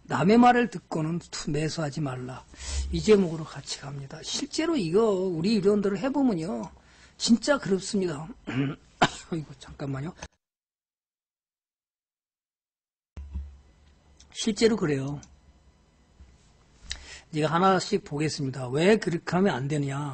남의 말을 듣고는 매수하지 말라. 이 제목으로 같이 갑니다. 실제로 이거 우리 의료원들을 해보면요. 진짜 그렇습니다. 이거 잠깐만요. 실제로 그래요. 제가 하나씩 보겠습니다. 왜 그렇게 하면 안 되느냐.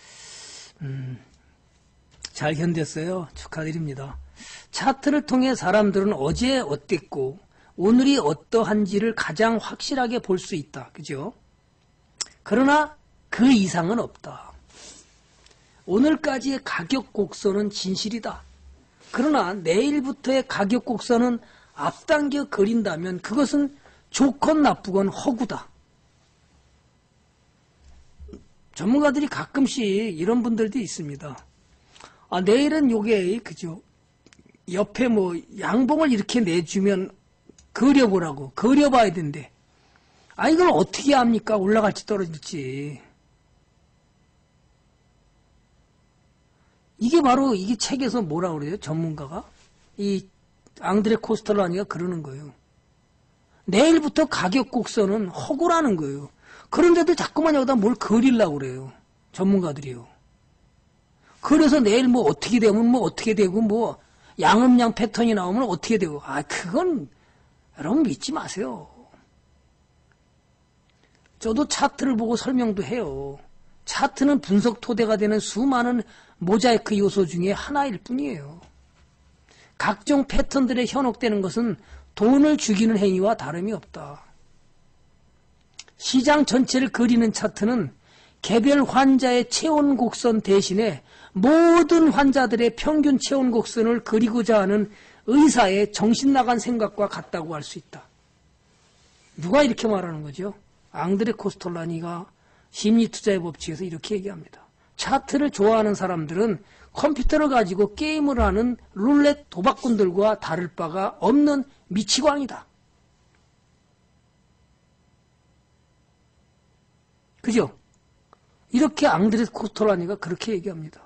잘 견뎠어요. 축하드립니다. 차트를 통해 사람들은 어제 어땠고 오늘이 어떠한지를 가장 확실하게 볼 수 있다. 그죠? 그러나 그 이상은 없다. 오늘까지의 가격 곡선은 진실이다. 그러나 내일부터의 가격 곡선은 앞당겨 그린다면 그것은 좋건 나쁘건 허구다. 전문가들이 가끔씩 이런 분들도 있습니다. 내일은 요게 그죠? 옆에 뭐 양봉을 이렇게 내주면 그려보라고. 그려봐야 된대. 이걸 어떻게 합니까? 올라갈지 떨어질지. 이게 바로 이게 책에서 뭐라 그래요? 전문가가 이 앙드레 코스텔라니가 그러는 거예요. 내일부터 가격 곡선은 허구라는 거예요. 그런데도 자꾸만 여기다 뭘 그리려고 그래요. 전문가들이요. 그래서 내일 뭐 어떻게 되면 뭐 어떻게 되고 뭐 양음양 패턴이 나오면 어떻게 되고 그건 여러분 믿지 마세요. 저도 차트를 보고 설명도 해요. 차트는 분석 토대가 되는 수많은 모자이크 요소 중에 하나일 뿐이에요. 각종 패턴들에 현혹되는 것은 돈을 죽이는 행위와 다름이 없다. 시장 전체를 그리는 차트는 개별 환자의 체온 곡선 대신에 모든 환자들의 평균 체온 곡선을 그리고자 하는 의사의 정신나간 생각과 같다고 할 수 있다. 누가 이렇게 말하는 거죠? 앙드레 코스텔라니가 심리투자의 법칙에서 이렇게 얘기합니다. 차트를 좋아하는 사람들은 컴퓨터를 가지고 게임을 하는 룰렛 도박꾼들과 다를 바가 없는 미치광이다. 그죠? 이렇게 앙드레 코스텔라니가 그렇게 얘기합니다.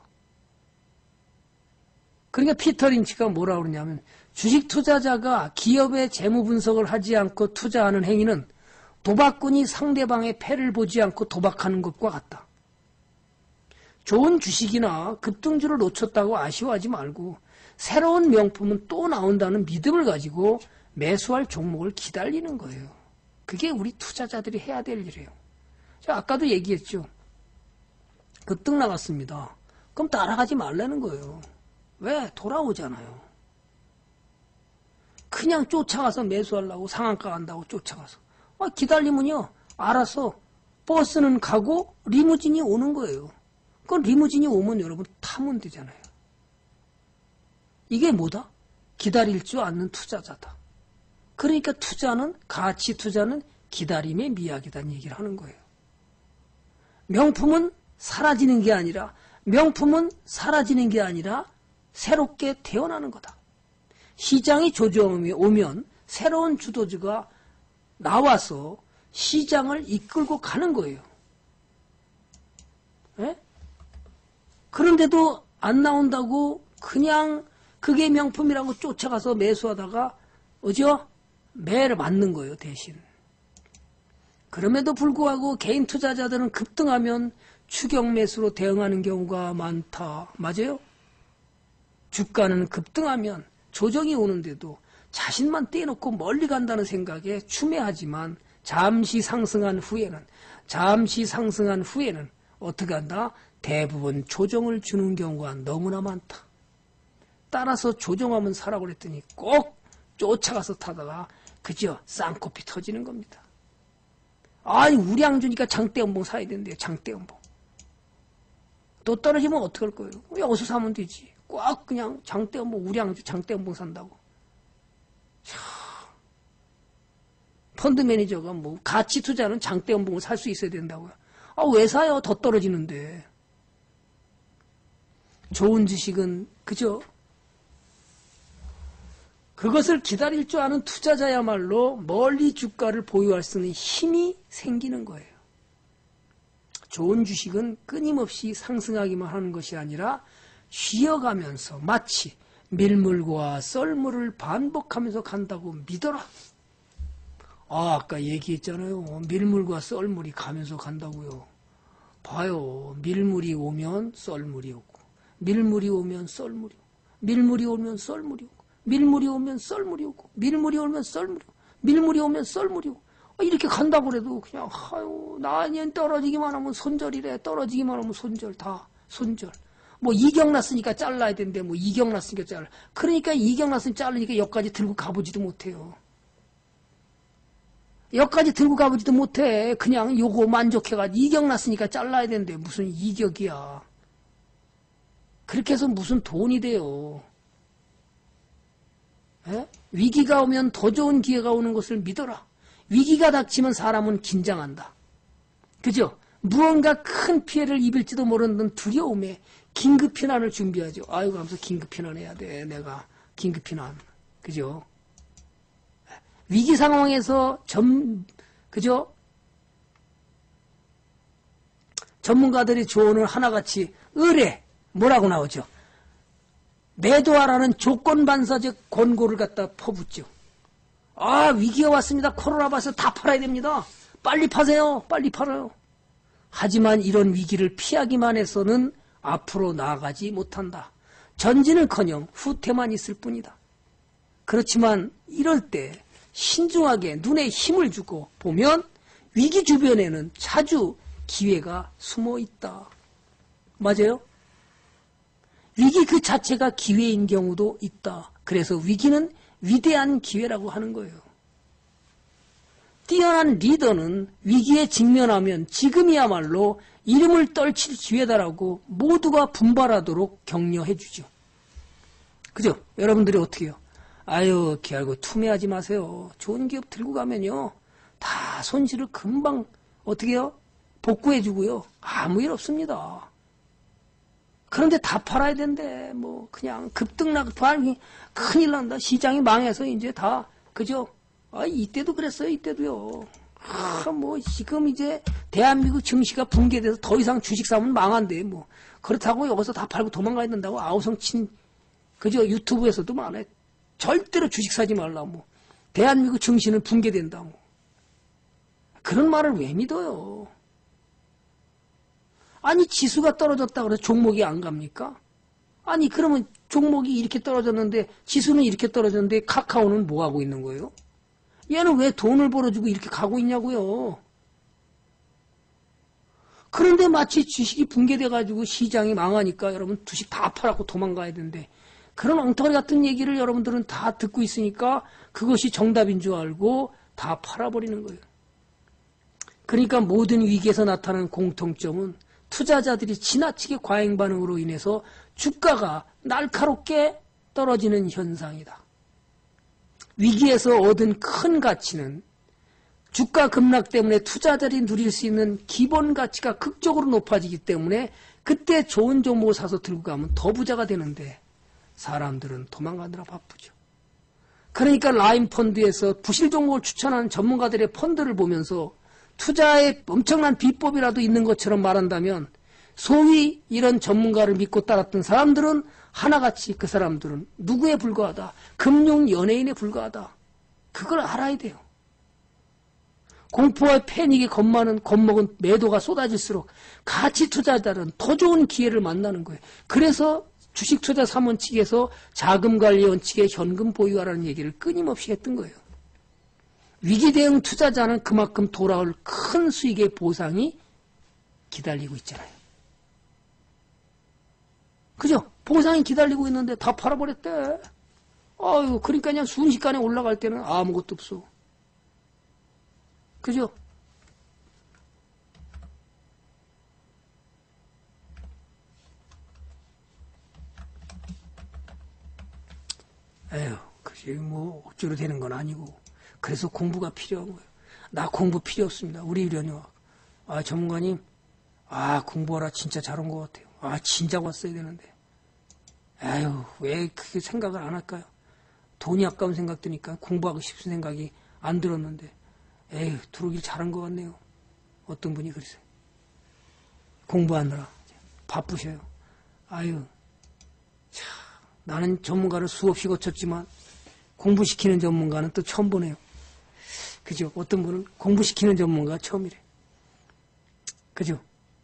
그러니까 피터 린치가 뭐라고 그러냐면 주식 투자자가 기업의 재무 분석을 하지 않고 투자하는 행위는 도박꾼이 상대방의 패를 보지 않고 도박하는 것과 같다. 좋은 주식이나 급등주를 놓쳤다고 아쉬워하지 말고 새로운 명품은 또 나온다는 믿음을 가지고 매수할 종목을 기다리는 거예요. 그게 우리 투자자들이 해야 될 일이에요. 제가 아까도 얘기했죠. 급등 나갔습니다. 그럼 따라가지 말라는 거예요. 왜? 돌아오잖아요. 그냥 쫓아가서 매수하려고 상한가 간다고 쫓아가서. 기다리면요. 알아서 버스는 가고 리무진이 오는 거예요. 그건 리무진이 오면 여러분 타면 되잖아요. 이게 뭐다? 기다릴 줄 아는 투자자다. 그러니까 투자는 가치 투자는 기다림의 미학이라는 얘기를 하는 거예요. 명품은 사라지는 게 아니라 새롭게 태어나는 거다. 시장이 조정이 오면 새로운 주도주가 나와서 시장을 이끌고 가는 거예요. 에? 그런데도 안 나온다고 그냥 그게 명품이라고 쫓아가서 매수하다가 매를 맞는 거예요, 대신. 그럼에도 불구하고 개인 투자자들은 급등하면 추격 매수로 대응하는 경우가 많다. 맞아요? 주가는 급등하면 조정이 오는데도 자신만 떼놓고 멀리 간다는 생각에 추매하지만 잠시 상승한 후에는 어떻게 한다? 대부분 조정을 주는 경우가 너무나 많다. 따라서 조정하면 사라고 그랬더니 꼭 쫓아가서 타다가 그저 쌍코피 터지는 겁니다. 우량 주니까 장대연봉 사야 된대요. 장대연봉. 또 떨어지면 어떡할 거예요? 여기서 사면 되지. 꼭 그냥 장대연봉, 우량주 장대연봉 산다고. 펀드 매니저가 가치 투자는 장대연봉을 살 수 있어야 된다고요. 왜 사요? 더 떨어지는데. 좋은 주식은 그죠? 그것을 기다릴 줄 아는 투자자야말로 멀리 주가를 보유할 수 있는 힘이 생기는 거예요. 좋은 주식은 끊임없이 상승하기만 하는 것이 아니라 쉬어가면서 마치 밀물과 썰물을 반복하면서 간다고 믿어라. 아까 얘기했잖아요. 밀물과 썰물이 가면서 간다고요. 봐요. 밀물이 오면 썰물이 오고, 밀물이 오면 썰물이 오고, 밀물이 오면 썰물이 오고, 밀물이 오면 썰물이 오고, 밀물이 오면 썰물이 오고, 밀물이 오면 썰물이 오고. 이렇게 간다고 그래도 그냥 아유 나년 떨어지기만 하면 손절이래. 떨어지기만 하면 손절. 다 손절. 뭐 이경 났으니까 잘라야 된대. 뭐 이경 났으니까 잘라. 그러니까 이경 났으니까 자르니까 여기까지 들고 가보지도 못해요. 여기까지 들고 가보지도 못해. 그냥 요거 만족해가지고 이경 났으니까 잘라야 된대. 무슨 이격이야. 그렇게 해서 무슨 돈이 돼요. 에? 위기가 오면 더 좋은 기회가 오는 것을 믿어라. 위기가 닥치면 사람은 긴장한다. 그죠? 무언가 큰 피해를 입을지도 모르는 두려움에 긴급피난을 준비하죠. 아이고 하면서 긴급피난 해야 돼. 내가 긴급피난. 그죠? 위기 상황에서 그죠? 전문가들이 조언을 하나같이 의뢰 뭐라고 나오죠? 매도하라는 조건반사적 권고를 갖다 퍼붓죠. 아 위기가 왔습니다. 코로나 봐서 다 팔아야 됩니다. 빨리 파세요. 빨리 팔아요. 하지만 이런 위기를 피하기만 해서는 앞으로 나아가지 못한다. 전진은커녕 후퇴만 있을 뿐이다. 그렇지만 이럴 때 신중하게 눈에 힘을 주고 보면 위기 주변에는 자주 기회가 숨어 있다. 맞아요? 위기 그 자체가 기회인 경우도 있다. 그래서 위기는 위대한 기회라고 하는 거예요. 뛰어난 리더는 위기에 직면하면 지금이야말로 이름을 떨칠 기회다라고 모두가 분발하도록 격려해 주죠. 그죠? 여러분들이 어떻게 해요? 아유, 기알고 투매하지 마세요. 좋은 기업 들고 가면요. 다 손실을 금방 어떻게 해요? 복구해 주고요. 아무 일 없습니다. 그런데 다 팔아야 된대. 뭐 그냥 급등락 큰일 난다. 시장이 망해서 이제 다 그죠? 아 이때도 그랬어요. 이때도요. 뭐 지금 이제 대한민국 증시가 붕괴돼서 더 이상 주식 사면 망한대. 뭐 그렇다고 여기서 다 팔고 도망가야 된다고 아우성 친 그죠? 유튜브에서도 많아요. 절대로 주식 사지 말라. 뭐 대한민국 증시는 붕괴된다고. 그런 말을 왜 믿어요? 아니 지수가 떨어졌다 그래서 종목이 안 갑니까? 아니 그러면 종목이 이렇게 떨어졌는데 지수는 이렇게 떨어졌는데 카카오는 뭐 하고 있는 거예요? 얘는 왜 돈을 벌어주고 이렇게 가고 있냐고요? 그런데 마치 주식이 붕괴돼가지고 시장이 망하니까 여러분 주식 다 팔았고 도망가야 되는데 그런 엉터리 같은 얘기를 여러분들은 다 듣고 있으니까 그것이 정답인 줄 알고 다 팔아버리는 거예요. 그러니까 모든 위기에서 나타나는 공통점은 투자자들이 지나치게 과잉 반응으로 인해서 주가가 날카롭게 떨어지는 현상이다. 위기에서 얻은 큰 가치는 주가 급락 때문에 투자자들이 누릴 수 있는 기본 가치가 극적으로 높아지기 때문에 그때 좋은 종목을 사서 들고 가면 더 부자가 되는데 사람들은 도망가느라 바쁘죠. 그러니까 라인 펀드에서 부실 종목을 추천하는 전문가들의 펀드를 보면서 투자에 엄청난 비법이라도 있는 것처럼 말한다면 소위 이런 전문가를 믿고 따랐던 사람들은 하나같이 그 사람들은 누구에 불과하다. 금융 연예인에 불과하다. 그걸 알아야 돼요. 공포와 패닉이 겁먹은 매도가 쏟아질수록 가치 투자자들은 더 좋은 기회를 만나는 거예요. 그래서 주식 투자 3원칙에서 자금 관리 원칙에 현금 보유하라는 얘기를 끊임없이 했던 거예요. 위기 대응 투자자는 그만큼 돌아올 큰 수익의 보상이 기다리고 있잖아요. 그죠? 보상이 기다리고 있는데 다 팔아버렸대. 아유, 그러니까 그냥 순식간에 올라갈 때는 아무것도 없어. 그죠? 에휴, 그게 뭐 억지로 되는 건 아니고. 그래서 공부가 필요한 거예요. 나 공부 필요 없습니다. 우리 위원님. 아, 전문가님. 아, 공부하라 진짜 잘한 것 같아요. 아, 진작 왔어야 되는데. 에휴, 왜 그렇게 생각을 안 할까요? 돈이 아까운 생각 드니까 공부하고 싶은 생각이 안 들었는데. 에휴, 들어오길 잘한 것 같네요. 어떤 분이 그러세요. 공부하느라 바쁘셔요. 아유, 참, 나는 전문가를 수없이 거쳤지만 공부시키는 전문가는 또 처음 보네요. 그죠? 어떤 분은 공부시키는 전문가가 처음이래. 그죠?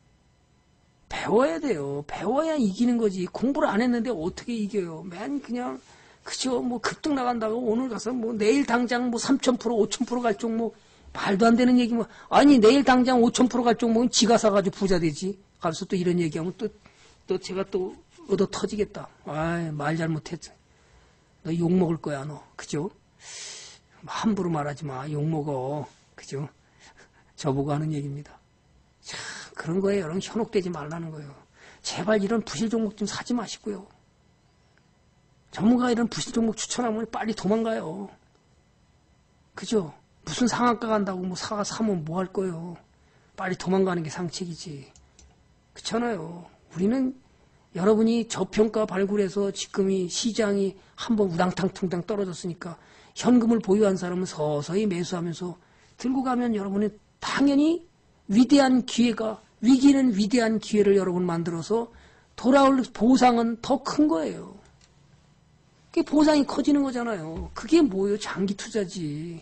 배워야 돼요. 배워야 이기는 거지. 공부를 안 했는데 어떻게 이겨요? 맨 그냥 그죠? 뭐 급등 나간다고 오늘 가서 뭐 내일 당장 뭐 3,000%, 5,000% 갈 종목 말도 안 되는 얘기 뭐 아니 내일 당장 5,000% 갈 종목은 지가 사가지고 부자 되지. 가서 또 이런 얘기하면 또 제가 또 얻어 터지겠다. 아이 말 잘못했지. 너 욕 먹을 거야 너. 그죠? 함부로 말하지 마. 욕 먹어. 그죠? 저보고 하는 얘기입니다. 참 그런 거에 여러분 현혹되지 말라는 거예요. 제발 이런 부실 종목 좀 사지 마시고요. 전문가가 이런 부실 종목 추천하면 빨리 도망가요. 그죠? 무슨 상한가 간다고 뭐 사면 뭐 할 거예요. 빨리 도망가는 게 상책이지. 그렇잖아요. 우리는 여러분이 저평가 발굴해서 지금이 시장이 한번 우당탕퉁당 떨어졌으니까 현금을 보유한 사람은 서서히 매수하면서 들고 가면 여러분이 당연히 위대한 기회가 위기는 위대한 기회를 여러분 만들어서 돌아올 보상은 더 큰 거예요. 그게 보상이 커지는 거잖아요. 그게 뭐예요? 장기 투자지.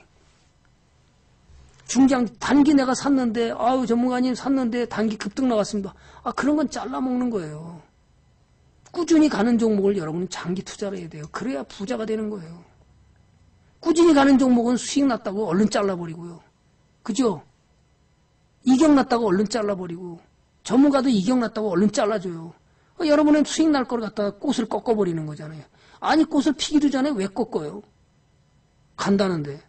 단기 내가 샀는데 아유 전문가님 샀는데 단기 급등 나갔습니다. 아 그런 건 잘라 먹는 거예요. 꾸준히 가는 종목을 여러분은 장기 투자를 해야 돼요. 그래야 부자가 되는 거예요. 꾸준히 가는 종목은 수익 났다고 얼른 잘라버리고요. 그죠? 이격 났다고 얼른 잘라버리고 전문가도 이격 났다고 얼른 잘라줘요. 여러분은 수익 날 걸 갖다가 꽃을 꺾어버리는 거잖아요. 아니 꽃을 피기도 전에 왜 꺾어요? 간다는데.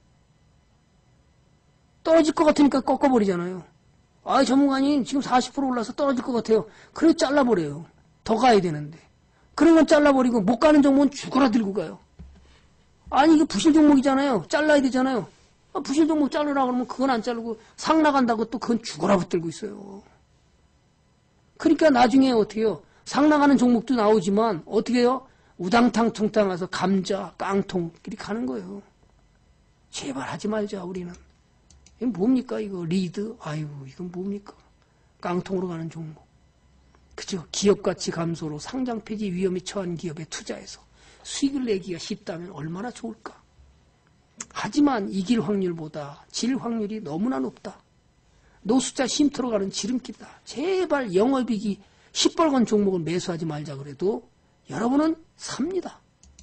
떨어질 것 같으니까 꺾어버리잖아요. 아 전문가님 지금 40% 올라서 떨어질 것 같아요. 그래 잘라버려요. 더 가야 되는데. 그런 건 잘라버리고 못 가는 종목은 죽어라 들고 가요. 아니 이게 부실 종목이잖아요. 잘라야 되잖아요. 부실 종목 자르라 그러면 그건 안 자르고 상 나간다고 또 그건 죽어라 붙들고 있어요. 그러니까 나중에 어떻게 해요? 상 나가는 종목도 나오지만 어떻게 해요? 우당탕퉁탕 가서 감자, 깡통 이렇게 가는 거예요. 제발 하지 말자 우리는. 이건 뭡니까 이거 리드? 아유 이건 뭡니까? 깡통으로 가는 종목. 그죠? 기업 가치 감소로 상장 폐지 위험에 처한 기업에 투자해서 수익을 내기가 쉽다면 얼마나 좋을까? 하지만 이길 확률보다 질 확률이 너무나 높다. 노숙자 쉼터로 가는 지름길이다. 제발 영업이익이 시뻘건 종목을 매수하지 말자 그래도 여러분은 삽니다.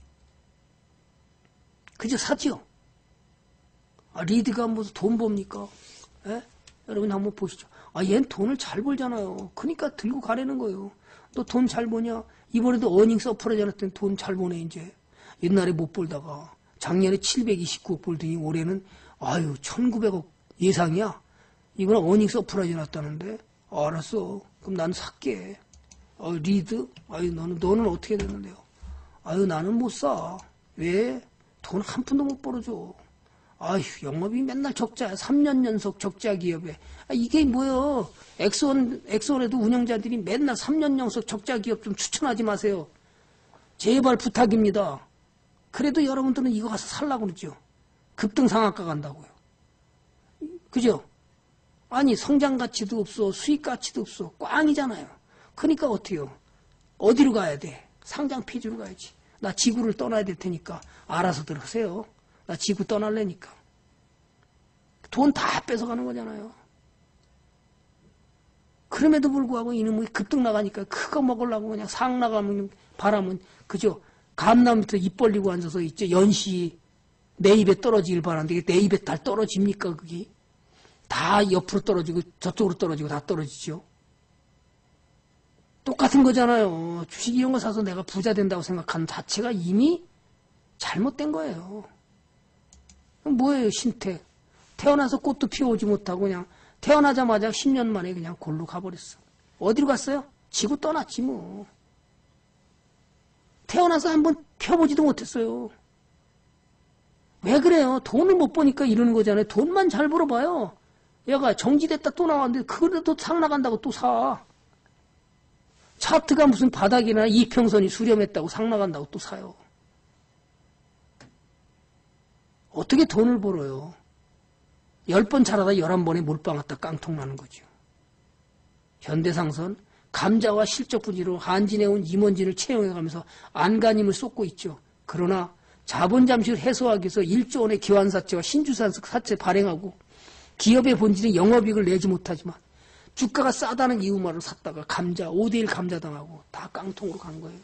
그죠? 사지요? 리드가 무슨 돈 봅니까? 에? 여러분 한번 보시죠. 얘는 돈을 잘 벌잖아요. 그러니까 들고 가라는 거예요. 너 돈 잘 버냐? 이번에도 어닝 서프라이즈 했더니 돈 잘 버네 이제. 옛날에 못 벌다가 작년에 729억 벌더니 올해는 1900억 예상이야. 이번에 어닝 서프라이즈 났다는데. 알았어. 그럼 난 살게. 리드? 너는 어떻게 되는데요? 나는 못 사. 왜? 돈 한 푼도 못 벌어줘. 영업이 맨날 적자야. 3년 연속 적자 기업에. 이게 뭐예요? 엑소원에도 운영자들이 맨날 3년 연속 적자 기업 좀 추천하지 마세요. 제발 부탁입니다. 그래도 여러분들은 이거 가서 살라고 그러죠. 급등 상한가 간다고요. 그죠? 아니 성장 가치도 없어. 수익 가치도 없어. 꽝이잖아요. 그러니까 어때요? 어디로 가야 돼? 상장 폐지로 가야지. 나 지구를 떠나야 될 테니까 알아서들 하세요. 나 지구 떠날래니까. 돈 다 뺏어가는 거잖아요. 그럼에도 불구하고 이놈이 급등 나가니까 그거 먹으려고 그냥 상 나가면 바라면 그죠? 감나무 밑에 입 벌리고 앉아서 있죠. 연시 내 입에 떨어지길 바라는데 내 입에 다 떨어집니까 그게? 다 옆으로 떨어지고 저쪽으로 떨어지고 다 떨어지죠. 똑같은 거잖아요. 주식 이런 거 사서 내가 부자 된다고 생각하는 자체가 이미 잘못된 거예요. 뭐예요 신태? 태어나서 꽃도 피워오지 못하고 그냥 태어나자마자 10년 만에 그냥 골로 가버렸어. 어디로 갔어요? 지구 떠났지 뭐. 태어나서 한번 펴보지도 못했어요. 왜 그래요? 돈을 못 버니까 이러는 거잖아요. 돈만 잘 벌어봐요. 얘가 정지됐다 또 나왔는데 그래도 상 나간다고 또 사. 차트가 무슨 바닥이나 이평선이 수렴했다고 상 나간다고 또 사요. 어떻게 돈을 벌어요? 10번 잘하다 11번에 몰빵 왔다 깡통 나는 거죠. 현대상선 감자와 실적 부지로 한진해온 임원진을 채용해가면서 안간힘을 쏟고 있죠. 그러나 자본 잠식을 해소하기 위해서 1조 원의 기환사채와 신주사채 발행하고 기업의 본질은 영업이익을 내지 못하지만 주가가 싸다는 이유만으로 샀다가 감자 5대1 감자당하고 다 깡통으로 간 거예요.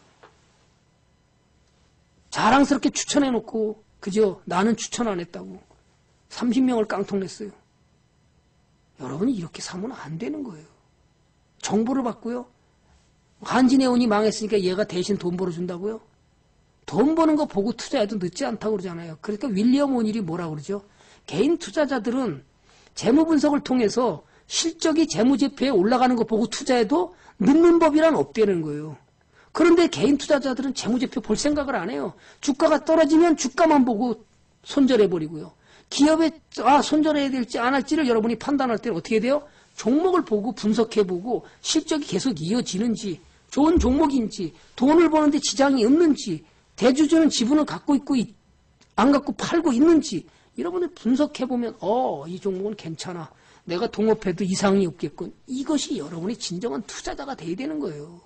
자랑스럽게 추천해놓고 그저 나는 추천 안 했다고 30명을 깡통 냈어요. 여러분이 이렇게 사면 안 되는 거예요. 정보를 받고요. 한진해운이 망했으니까 얘가 대신 돈 벌어준다고요? 돈 버는 거 보고 투자해도 늦지 않다고 그러잖아요. 그러니까 윌리엄 오닐이 뭐라고 그러죠? 개인 투자자들은 재무 분석을 통해서 실적이 재무제표에 올라가는 거 보고 투자해도 늦는 법이란 없다는 거예요. 그런데 개인 투자자들은 재무제표 볼 생각을 안 해요. 주가가 떨어지면 주가만 보고 손절해버리고요. 기업에 손절해야 될지 안 할지를 여러분이 판단할 때는 어떻게 돼요? 종목을 보고 분석해보고 실적이 계속 이어지는지 좋은 종목인지 돈을 버는데 지장이 없는지 대주주는 지분을 갖고 있고 안 갖고 팔고 있는지 여러분들 분석해보면 이 종목은 괜찮아. 내가 동업해도 이상이 없겠군. 이것이 여러분이 진정한 투자자가 돼야 되는 거예요.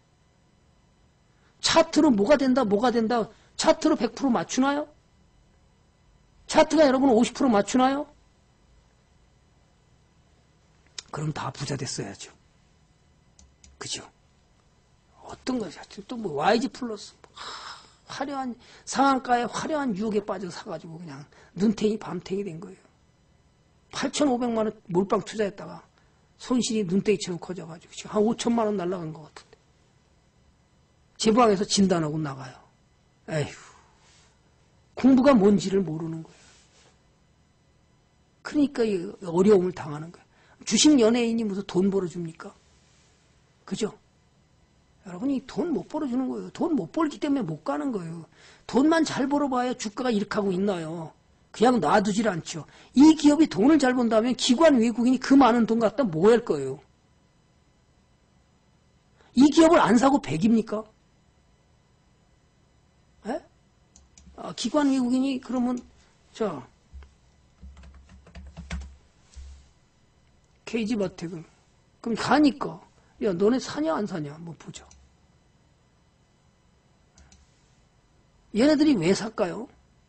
차트로 뭐가 된다. 차트로 100% 맞추나요? 차트가 여러분 50% 맞추나요? 그럼 다 부자 됐어야죠. 그죠? 어떤 거죠? 또 뭐 YG 플러스 화려한 상한가에 화려한 유혹에 빠져 사가지고 그냥 눈탱이 밤탱이 된 거예요. 8,500만 원 몰빵 투자했다가 손실이 눈탱이처럼 커져가지고 지금 한 5천만 원 날라간 것 같은데 제 방에서 진단하고 나가요. 에휴, 공부가 뭔지를 모르는 거예요. 그러니까 이 어려움을 당하는 거예요. 주식 연예인이 무슨 돈 벌어줍니까? 그죠? 여러분이 돈 못 벌어주는 거예요. 돈 못 벌기 때문에 못 가는 거예요. 돈만 잘 벌어봐야 주가가 이렇게 하고 있나요? 그냥 놔두질 않죠. 이 기업이 돈을 잘 번다면 기관 외국인이 그 많은 돈 갖다 뭐 할 거예요? 이 기업을 안 사고 100입니까? 에? 기관 외국인이 그러면 KG바텍을 그럼 가니까 야 너네 사냐 안 사냐 한번 보자. 얘네들이 왜 살까요?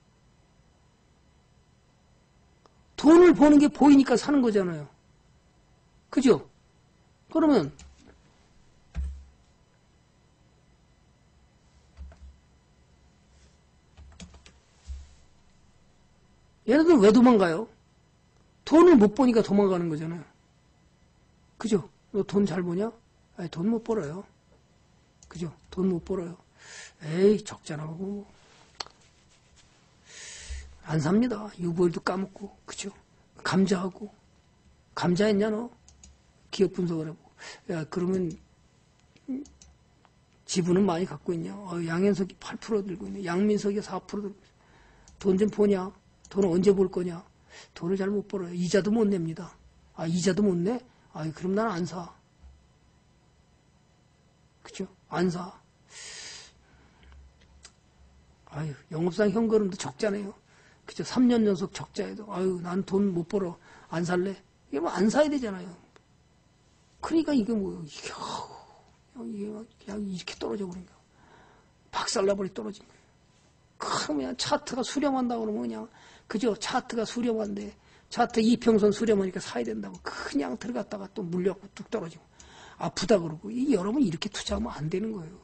돈을 버는 게 보이니까 사는 거잖아요. 그죠? 그러면 얘네들 왜 도망가요? 돈을 못 버니까 도망가는 거잖아요. 그죠? 너 돈 잘 버냐? 아니, 돈 못 벌어요. 그죠? 돈 못 벌어요. 에이, 적잖아. 안 삽니다. 유보일도 까먹고, 그죠? 감자하고. 감자했냐, 너? 기업 분석을 해보고. 야, 그러면, 지분은 많이 갖고 있냐? 양현석이 8% 들고 있네. 양민석이 4% 들고 있네. 돈 좀 버냐? 돈은 언제 벌 거냐? 돈을 잘 못 벌어요. 이자도 못 냅니다. 이자도 못 내? 그럼 난 안 사. 그죠? 안 사. 영업상 현금도 적자네요. 그죠? 3년 연속 적자에도, 난 돈 못 벌어. 안 살래? 이게 뭐 안 사야 되잖아요. 그러니까 이게 뭐예요? 이게 그냥 이렇게 떨어져 버린 거야. 박살나버리 떨어진 거예요. 그러면 차트가 수렴한다고 그러면 그냥, 그죠? 차트가 수렴한데, 차트 이평선 수렴하니까 사야 된다고 그냥 들어갔다가 또 물려갖고 뚝 떨어지고 아프다 그러고 여러분 이렇게 투자하면 안 되는 거예요.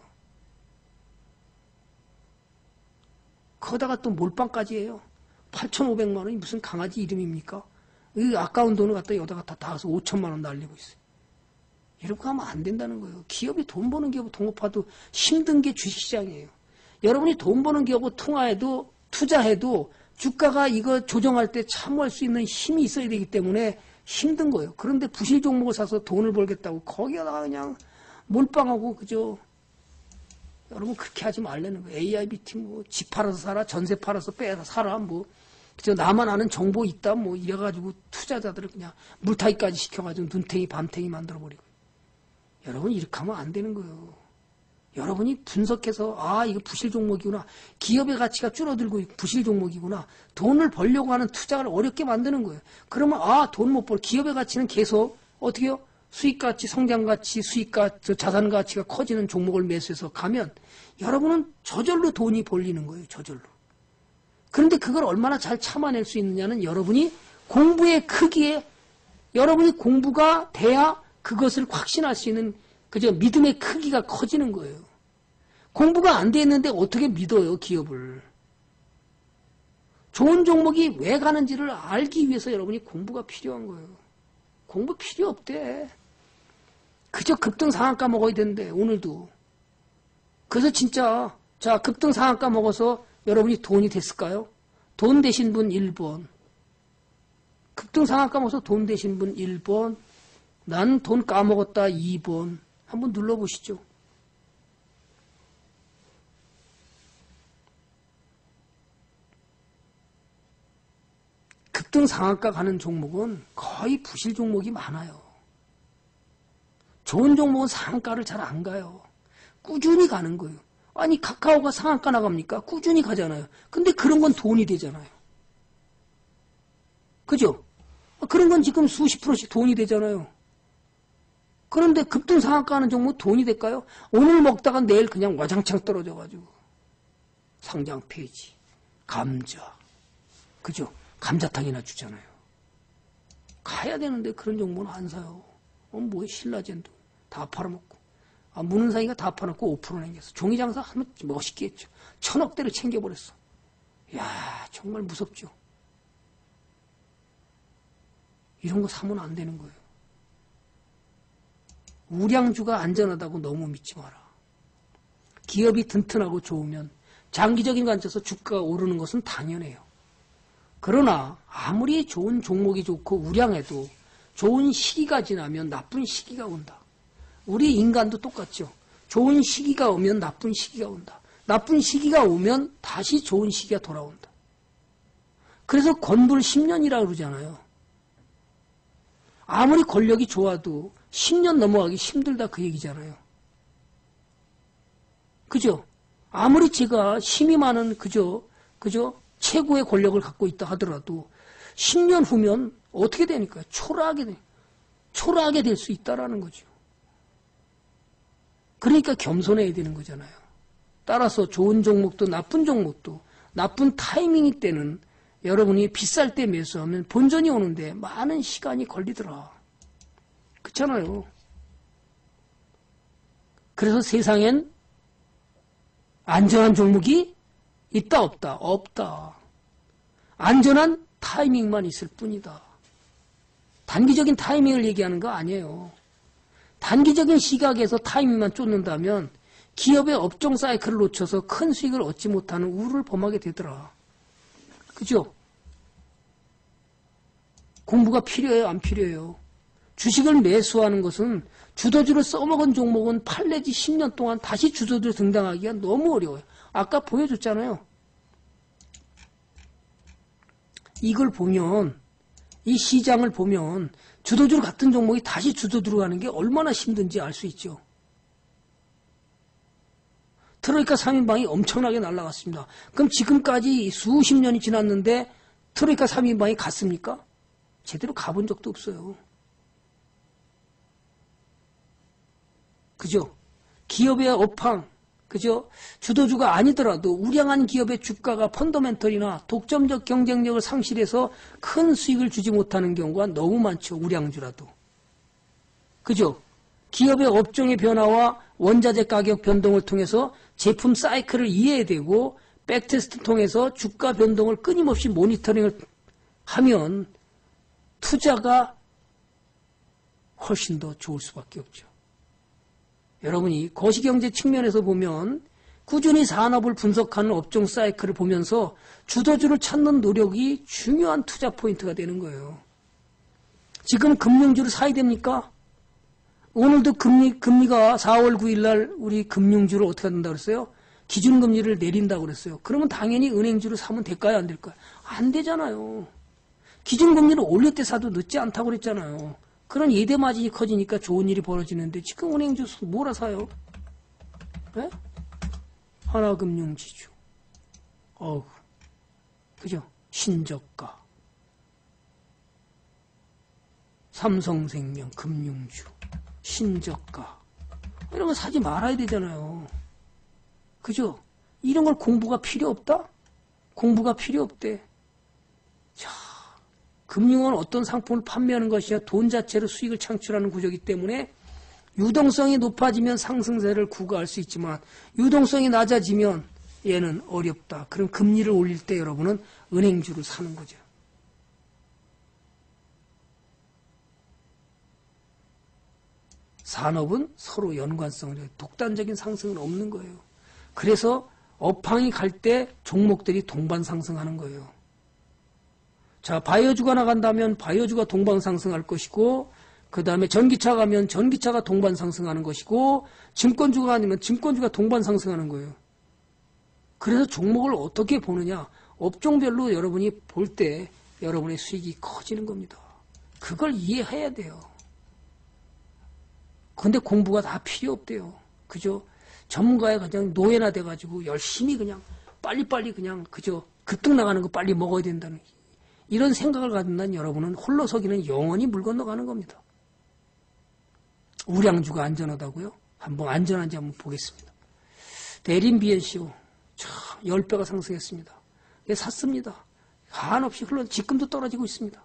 거기다가 또 몰빵까지 해요. 8,500만 원이 무슨 강아지 이름입니까? 이 아까운 돈을 갖다 여기다가 다 다가서 5천만 원 날리고 있어요. 이렇게 하면 안 된다는 거예요. 기업이 돈 버는 기업 동업화도 힘든 게 주식시장이에요. 여러분이 돈 버는 기업을 통화해도 투자해도 주가가 이거 조정할 때 참고할 수 있는 힘이 있어야 되기 때문에 힘든 거예요. 그런데 부실 종목을 사서 돈을 벌겠다고 거기다가 그냥 몰빵하고 그죠? 여러분 그렇게 하지 말라는 거예요. AIBT 뭐 집 팔아서 사라, 전세 팔아서 빼서 사라 뭐 그죠? 나만 아는 정보 있다 뭐 이래가지고 투자자들을 그냥 물타기까지 시켜가지고 눈탱이 밤탱이 만들어버리고 여러분 이렇게 하면 안 되는 거예요. 여러분이 분석해서 이거 부실 종목이구나. 기업의 가치가 줄어들고 부실 종목이구나. 돈을 벌려고 하는 투자를 어렵게 만드는 거예요. 그러면 돈 못 벌. 기업의 가치는 계속 어떻게 해요? 수익가치, 성장가치, 자산가치가 커지는 종목을 매수해서 가면 여러분은 저절로 돈이 벌리는 거예요. 저절로. 그런데 그걸 얼마나 잘 참아낼 수 있느냐는 여러분이 공부의 크기에 여러분이 공부가 돼야 그것을 확신할 수 있는 그저 믿음의 크기가 커지는 거예요. 공부가 안 돼 있는데 어떻게 믿어요, 기업을. 좋은 종목이 왜 가는지를 알기 위해서 여러분이 공부가 필요한 거예요. 공부 필요 없대. 그저 급등 상한가 먹어야 되는데 오늘도. 그래서 진짜 자 급등 상한가 먹어서 여러분이 돈이 됐을까요? 돈 되신 분 1번. 급등 상한가 먹어서 돈 되신 분 1번. 난 돈 까먹었다 2번. 한번 눌러보시죠. 급등 상한가 가는 종목은 거의 부실 종목이 많아요. 좋은 종목은 상한가를 잘 안 가요. 꾸준히 가는 거예요. 아니 카카오가 상한가 나갑니까? 꾸준히 가잖아요. 근데 그런 건 돈이 되잖아요. 그죠? 그런 건 지금 수십 프로씩 돈이 되잖아요. 그런데 급등 상한가 하는 종목 돈이 될까요? 오늘 먹다가 내일 그냥 와장창 떨어져가지고 상장 폐지, 감자, 그죠? 감자탕이나 주잖아요. 가야 되는데 그런 종목은 안 사요. 뭐에 신라젠도 다 팔아먹고 문은상이가 다 팔아먹고 5% 남겼어. 종이장사 하면 멋있게 했죠. 1000억대를 챙겨버렸어. 이야 정말 무섭죠. 이런 거 사면 안 되는 거예요. 우량주가 안전하다고 너무 믿지 마라. 기업이 튼튼하고 좋으면 장기적인 관점에서 주가가 오르는 것은 당연해요. 그러나 아무리 좋은 종목이 좋고 우량해도 좋은 시기가 지나면 나쁜 시기가 온다. 우리 인간도 똑같죠. 좋은 시기가 오면 나쁜 시기가 온다. 나쁜 시기가 오면 다시 좋은 시기가 돌아온다. 그래서 건불 10년이라고 그러잖아요. 아무리 권력이 좋아도 10년 넘어가기 힘들다 그 얘기잖아요. 그죠? 아무리 제가 힘이 많은 그죠? 최고의 권력을 갖고 있다 하더라도 10년 후면 어떻게 되니까 초라하게 될 수 있다라는 거죠. 그러니까 겸손해야 되는 거잖아요. 따라서 좋은 종목도 나쁜 타이밍이 때는 여러분이 비쌀 때 매수하면 본전이 오는데 많은 시간이 걸리더라. 그렇잖아요. 그래서 세상엔 안전한 종목이 있다 없다? 없다. 안전한 타이밍만 있을 뿐이다. 단기적인 타이밍을 얘기하는 거 아니에요. 단기적인 시각에서 타이밍만 쫓는다면 기업의 업종 사이클을 놓쳐서 큰 수익을 얻지 못하는 우를 범하게 되더라. 그죠? 공부가 필요해요? 안 필요해요? 주식을 매수하는 것은 주도주를 써먹은 종목은 8 내지 10년 동안 다시 주도주로 등장하기가 너무 어려워요. 아까 보여줬잖아요. 이걸 보면 이 시장을 보면 주도주 같은 종목이 다시 주도주로 가는 게 얼마나 힘든지 알 수 있죠. 트로이카 3인방이 엄청나게 날아갔습니다. 그럼 지금까지 수십 년이 지났는데 트로이카 3인방이 갔습니까? 제대로 가본 적도 없어요. 그죠? 기업의 업황, 그죠? 주도주가 아니더라도 우량한 기업의 주가가 펀더멘털이나 독점적 경쟁력을 상실해서 큰 수익을 주지 못하는 경우가 너무 많죠. 우량주라도. 그죠? 기업의 업종의 변화와 원자재 가격 변동을 통해서 제품 사이클을 이해해야 되고 백테스트 통해서 주가 변동을 끊임없이 모니터링을 하면 투자가 훨씬 더 좋을 수밖에 없죠. 여러분이 거시경제 측면에서 보면 꾸준히 산업을 분석하는 업종 사이클을 보면서 주도주를 찾는 노력이 중요한 투자 포인트가 되는 거예요. 지금 금융주를 사야 됩니까? 오늘도 금리가 4월 9일 날 우리 금융주를 어떻게 한다고 그랬어요? 기준금리를 내린다고 그랬어요. 그러면 당연히 은행주를 사면 될까요? 안 될까요? 안 되잖아요. 기준금리를 올릴 때 사도 늦지 않다고 그랬잖아요. 그런 예대 마진이 커지니까 좋은 일이 벌어지는데 지금 은행주 뭐라 사요? 네? 하나금융지주. 그죠? 신저가. 삼성생명 금융주. 신저가. 이런 거 사지 말아야 되잖아요. 그죠? 이런 걸 공부가 필요 없다? 공부가 필요 없대. 자, 금융은 어떤 상품을 판매하는 것이야 돈 자체로 수익을 창출하는 구조이기 때문에 유동성이 높아지면 상승세를 구가할 수 있지만 유동성이 낮아지면 얘는 어렵다. 그럼 금리를 올릴 때 여러분은 은행주를 사는 거죠. 산업은 서로 연관성을 해요. 독단적인 상승은 없는 거예요. 그래서 업황이 갈 때 종목들이 동반 상승하는 거예요. 자, 바이오주가 나간다면 바이오주가 동반 상승할 것이고 그 다음에 전기차 가면 전기차가 동반 상승하는 것이고 증권주가 아니면 증권주가 동반 상승하는 거예요. 그래서 종목을 어떻게 보느냐 업종별로 여러분이 볼 때 여러분의 수익이 커지는 겁니다. 그걸 이해해야 돼요. 근데 공부가 다 필요 없대요. 그죠? 전문가에 그냥 노예나 돼가지고 열심히 그냥 빨리빨리 그냥 그저 급등 나가는 거 빨리 먹어야 된다는 이런 생각을 가진다는 여러분은 홀로서기는 영원히 물 건너가는 겁니다. 우량주가 안전하다고요? 한번 안전한지 한번 보겠습니다. 대림 BNCO 10배가 상승했습니다. 예, 샀습니다. 한없이 지금도 떨어지고 있습니다.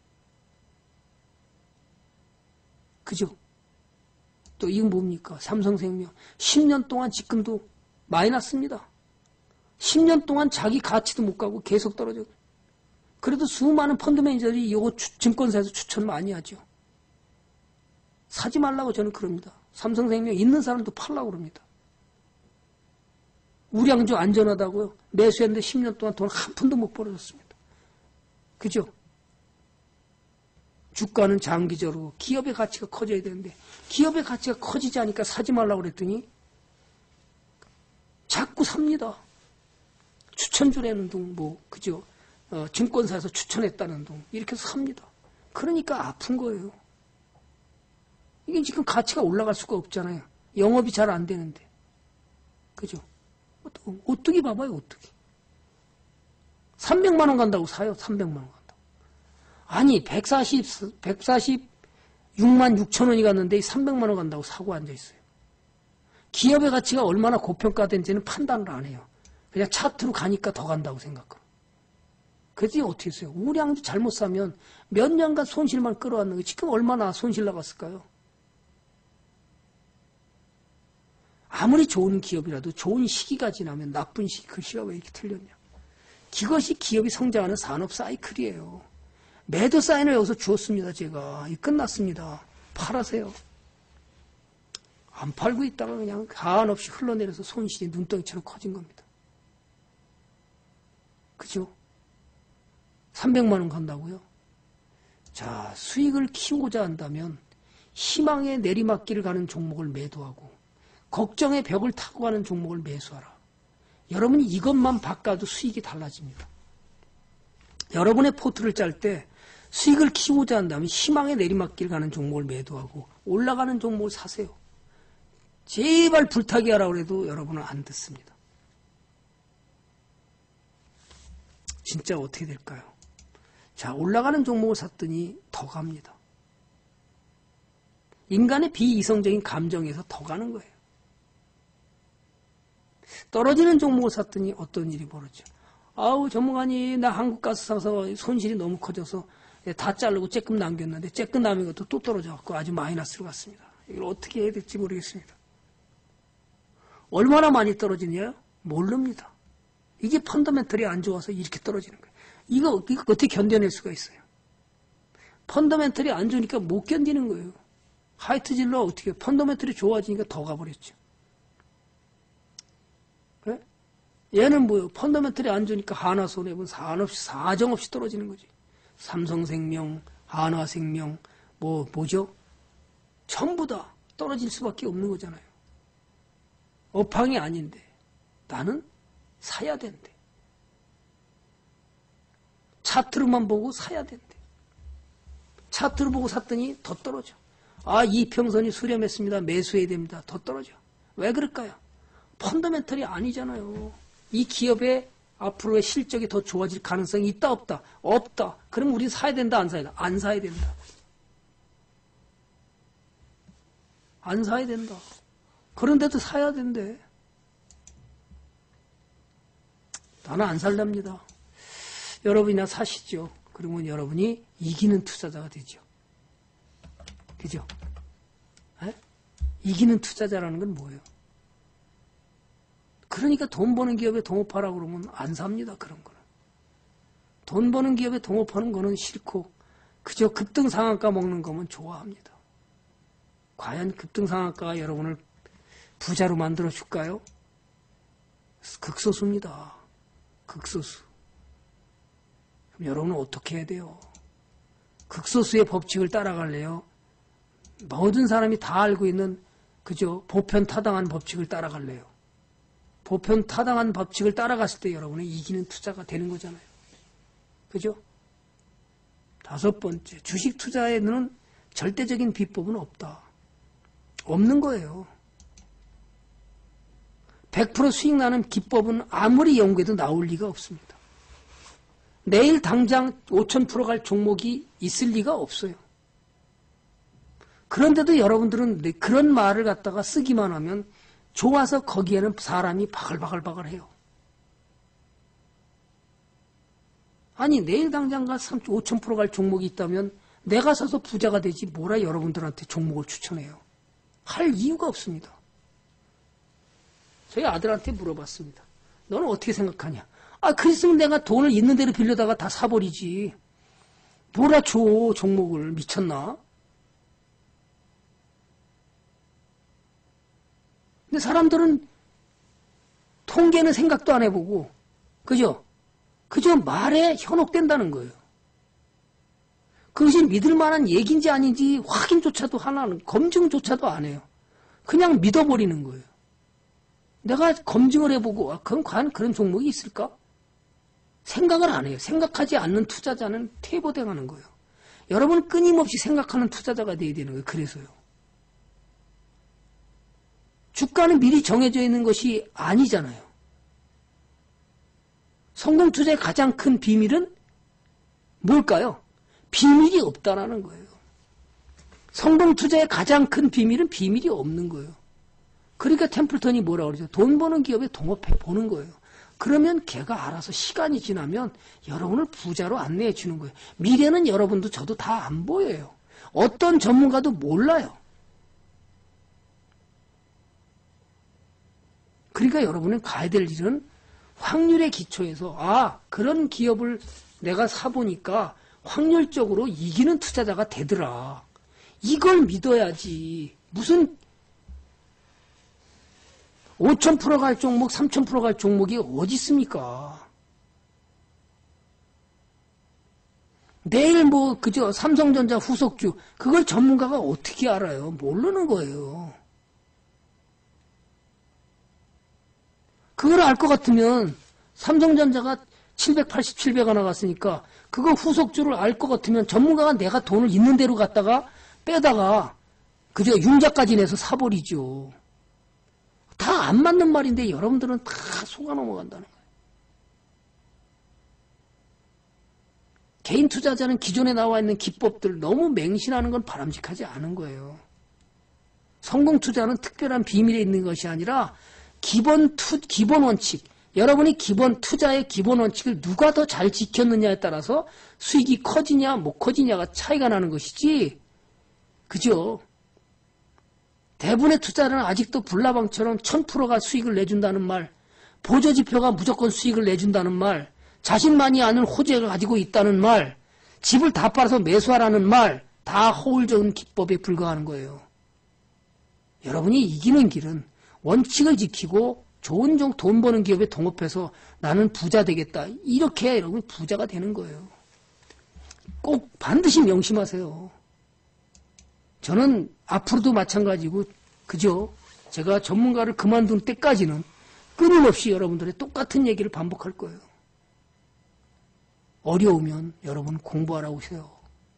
그죠? 또 이건 뭡니까? 삼성생명 10년 동안 지금도 마이너스입니다. 10년 동안 자기 가치도 못 가고 계속 떨어져. 그래도 수많은 펀드 매니저들이 이거 증권사에서 추천 많이 하죠. 사지 말라고 저는 그럽니다. 삼성생명 있는 사람도 팔라고 그럽니다. 우량주 안전하다고요? 매수했는데 10년 동안 돈 한 푼도 못 벌어졌습니다. 그죠? 주가는 장기적으로 기업의 가치가 커져야 되는데 기업의 가치가 커지지 않으니까 사지 말라고 그랬더니 자꾸 삽니다. 추천주라는 둥, 그죠? 증권사에서 추천했다는 둥, 이렇게 해서 삽니다. 그러니까 아픈 거예요. 이게 지금 가치가 올라갈 수가 없잖아요. 영업이 잘 안 되는데. 그죠? 오뚜기 봐봐요, 오뚜기. 300만 원 간다고 사요, 300만 원 간다고. 아니, 146만 6천 원이 갔는데 300만 원 간다고 사고 앉아있어요. 기업의 가치가 얼마나 고평가된지는 판단을 안 해요. 그냥 차트로 가니까 더 간다고 생각하고. 그래서 어떻게 했어요? 우량주 잘못 사면 몇 년간 손실만 끌어왔는 게 지금 얼마나 손실 나갔을까요? 아무리 좋은 기업이라도 좋은 시기가 지나면 나쁜 시기, 그 시기가 왜 이렇게 틀렸냐. 그것이 기업이 성장하는 산업 사이클이에요. 매도 사인을 여기서 주었습니다. 제가. 끝났습니다. 팔아세요. 안 팔고 있다가 그냥 한없이 흘러내려서 손실이 눈덩이처럼 커진 겁니다. 그죠? 300만 원 간다고요? 자, 수익을 키우고자 한다면 희망의 내리막길을 가는 종목을 매도하고 걱정의 벽을 타고 가는 종목을 매수하라. 여러분이 이것만 바꿔도 수익이 달라집니다. 여러분의 포트를 짤 때 수익을 키우고자 한다면 희망의 내리막길 가는 종목을 매도하고 올라가는 종목을 사세요. 제발 불타게 하라고 해도 여러분은 안 듣습니다. 진짜 어떻게 될까요? 자, 올라가는 종목을 샀더니 더 갑니다. 인간의 비이성적인 감정에서 더 가는 거예요. 떨어지는 종목을 샀더니 어떤 일이 벌어져. 아우, 전문가님, 나 한국가스 사서 손실이 너무 커져서 다 자르고 쬐끔 남겼는데 쬐끔 남은 것도 또 떨어져갖고 아주 마이너스로 갔습니다. 이걸 어떻게 해야 될지 모르겠습니다. 얼마나 많이 떨어지냐? 모릅니다. 이게 펀더멘털이 안 좋아서 이렇게 떨어지는 거예요. 이거 어떻게 견뎌낼 수가 있어요? 펀더멘털이 안 좋으니까 못 견디는 거예요. 하이트질러 어떻게 펀더멘털이 좋아지니까 더 가버렸죠. 그래? 얘는 뭐예요? 펀더멘털이 안 좋으니까 한화손해보면 사정없이 떨어지는 거지. 삼성생명, 한화생명, 뭐죠? 전부 다 떨어질 수밖에 없는 거잖아요. 업황이 아닌데 나는 사야 된대. 차트로만 보고 사야 된대. 차트로 보고 샀더니 더 떨어져. 아, 이평선이 수렴했습니다. 매수해야 됩니다. 더 떨어져. 왜 그럴까요? 펀더멘털이 아니잖아요. 이 기업의 앞으로의 실적이 더 좋아질 가능성이 있다 없다? 없다. 그럼 우리 사야 된다 안 사야 된다? 안 사야 된다. 안 사야 된다. 그런데도 사야 된대. 나는 안 살랍니다. 여러분이나 사시죠. 그러면 여러분이 이기는 투자자가 되죠. 그죠? 에? 이기는 투자자라는 건 뭐예요? 그러니까 돈 버는 기업에 동업하라고 그러면 안 삽니다. 그런 거는. 돈 버는 기업에 동업하는 거는 싫고 그저 급등상한가 먹는 거면 좋아합니다. 과연 급등상한가가 여러분을 부자로 만들어줄까요? 극소수입니다. 극소수. 그럼 여러분은 어떻게 해야 돼요? 극소수의 법칙을 따라갈래요? 모든 사람이 다 알고 있는 그저 보편타당한 법칙을 따라갈래요? 보편타당한 법칙을 따라갔을 때 여러분은 이기는 투자가 되는 거잖아요. 그죠? 5번째, 주식 투자에는 절대적인 비법은 없다. 없는 거예요. 100% 수익 나는 기법은 아무리 연구해도 나올 리가 없습니다. 내일 당장 5000% 갈 종목이 있을 리가 없어요. 그런데도 여러분들은 그런 말을 갖다가 쓰기만 하면 좋아서 거기에는 사람이 바글바글 해요. 아니 내일 당장 갈 5000% 갈 종목이 있다면 내가 사서 부자가 되지 뭐라 여러분들한테 종목을 추천해요. 할 이유가 없습니다. 저희 아들한테 물어봤습니다. 너는 어떻게 생각하냐? 그랬으면 내가 돈을 있는 대로 빌려다가 다 사버리지. 뭐라 줘 종목을. 미쳤나? 근데 사람들은 통계는 생각도 안 해보고 그죠? 그저 말에 현혹된다는 거예요. 그것이 믿을 만한 얘기인지 아닌지 확인조차도 하나는 검증조차도 안 해요. 그냥 믿어버리는 거예요. 내가 검증을 해보고 그럼 과연 그런 종목이 있을까? 생각을 안 해요. 생각하지 않는 투자자는 퇴보당하는 거예요. 여러분 끊임없이 생각하는 투자자가 돼야 되는 거예요. 그래서요. 주가는 미리 정해져 있는 것이 아니잖아요. 성공 투자의 가장 큰 비밀은 뭘까요? 비밀이 없다라는 거예요. 성공 투자의 가장 큰 비밀은 비밀이 없는 거예요. 그러니까 템플턴이 뭐라 그러죠? 돈 버는 기업에 동업해 보는 거예요. 그러면 걔가 알아서 시간이 지나면 여러분을 부자로 안내해 주는 거예요. 미래는 여러분도 저도 다 안 보여요. 어떤 전문가도 몰라요. 그러니까 여러분은 가야 될 일은 확률의 기초에서 그런 기업을 내가 사보니까 확률적으로 이기는 투자자가 되더라. 이걸 믿어야지. 무슨 5000% 갈 종목, 3000% 갈 종목이 어디 있습니까? 내일 그저 삼성전자 후속주 그걸 전문가가 어떻게 알아요? 모르는 거예요. 그걸 알 것 같으면 삼성전자가 787배가 나갔으니까 그거 후속주를 알 것 같으면 전문가가 내가 돈을 있는 대로 갖다가 빼다가 그저 융자까지 내서 사버리죠. 다 안 맞는 말인데 여러분들은 다 속아 넘어간다는 거예요. 개인 투자자는 기존에 나와 있는 기법들 너무 맹신하는 건 바람직하지 않은 거예요. 성공 투자는 특별한 비밀에 있는 것이 아니라 기본 원칙, 여러분이 기본 투자의 기본 원칙을 누가 더 잘 지켰느냐에 따라서 수익이 커지냐 못 커지냐가 차이가 나는 것이지. 그죠? 대부분의 투자는 아직도 불나방처럼 1000%가 수익을 내준다는 말, 보조지표가 무조건 수익을 내준다는 말, 자신만이 아는 호재를 가지고 있다는 말, 집을 다 팔아서 매수하라는 말, 다 허울적인 기법에 불과하는 거예요. 여러분이 이기는 길은 원칙을 지키고 좋은 돈 버는 기업에 동업해서 나는 부자 되겠다. 이렇게 해야 여러분 부자가 되는 거예요. 꼭 반드시 명심하세요. 저는 앞으로도 마찬가지고 그죠? 제가 전문가를 그만둔 때까지는 끊임없이 여러분들의 똑같은 얘기를 반복할 거예요. 어려우면 여러분 공부하라고 오세요.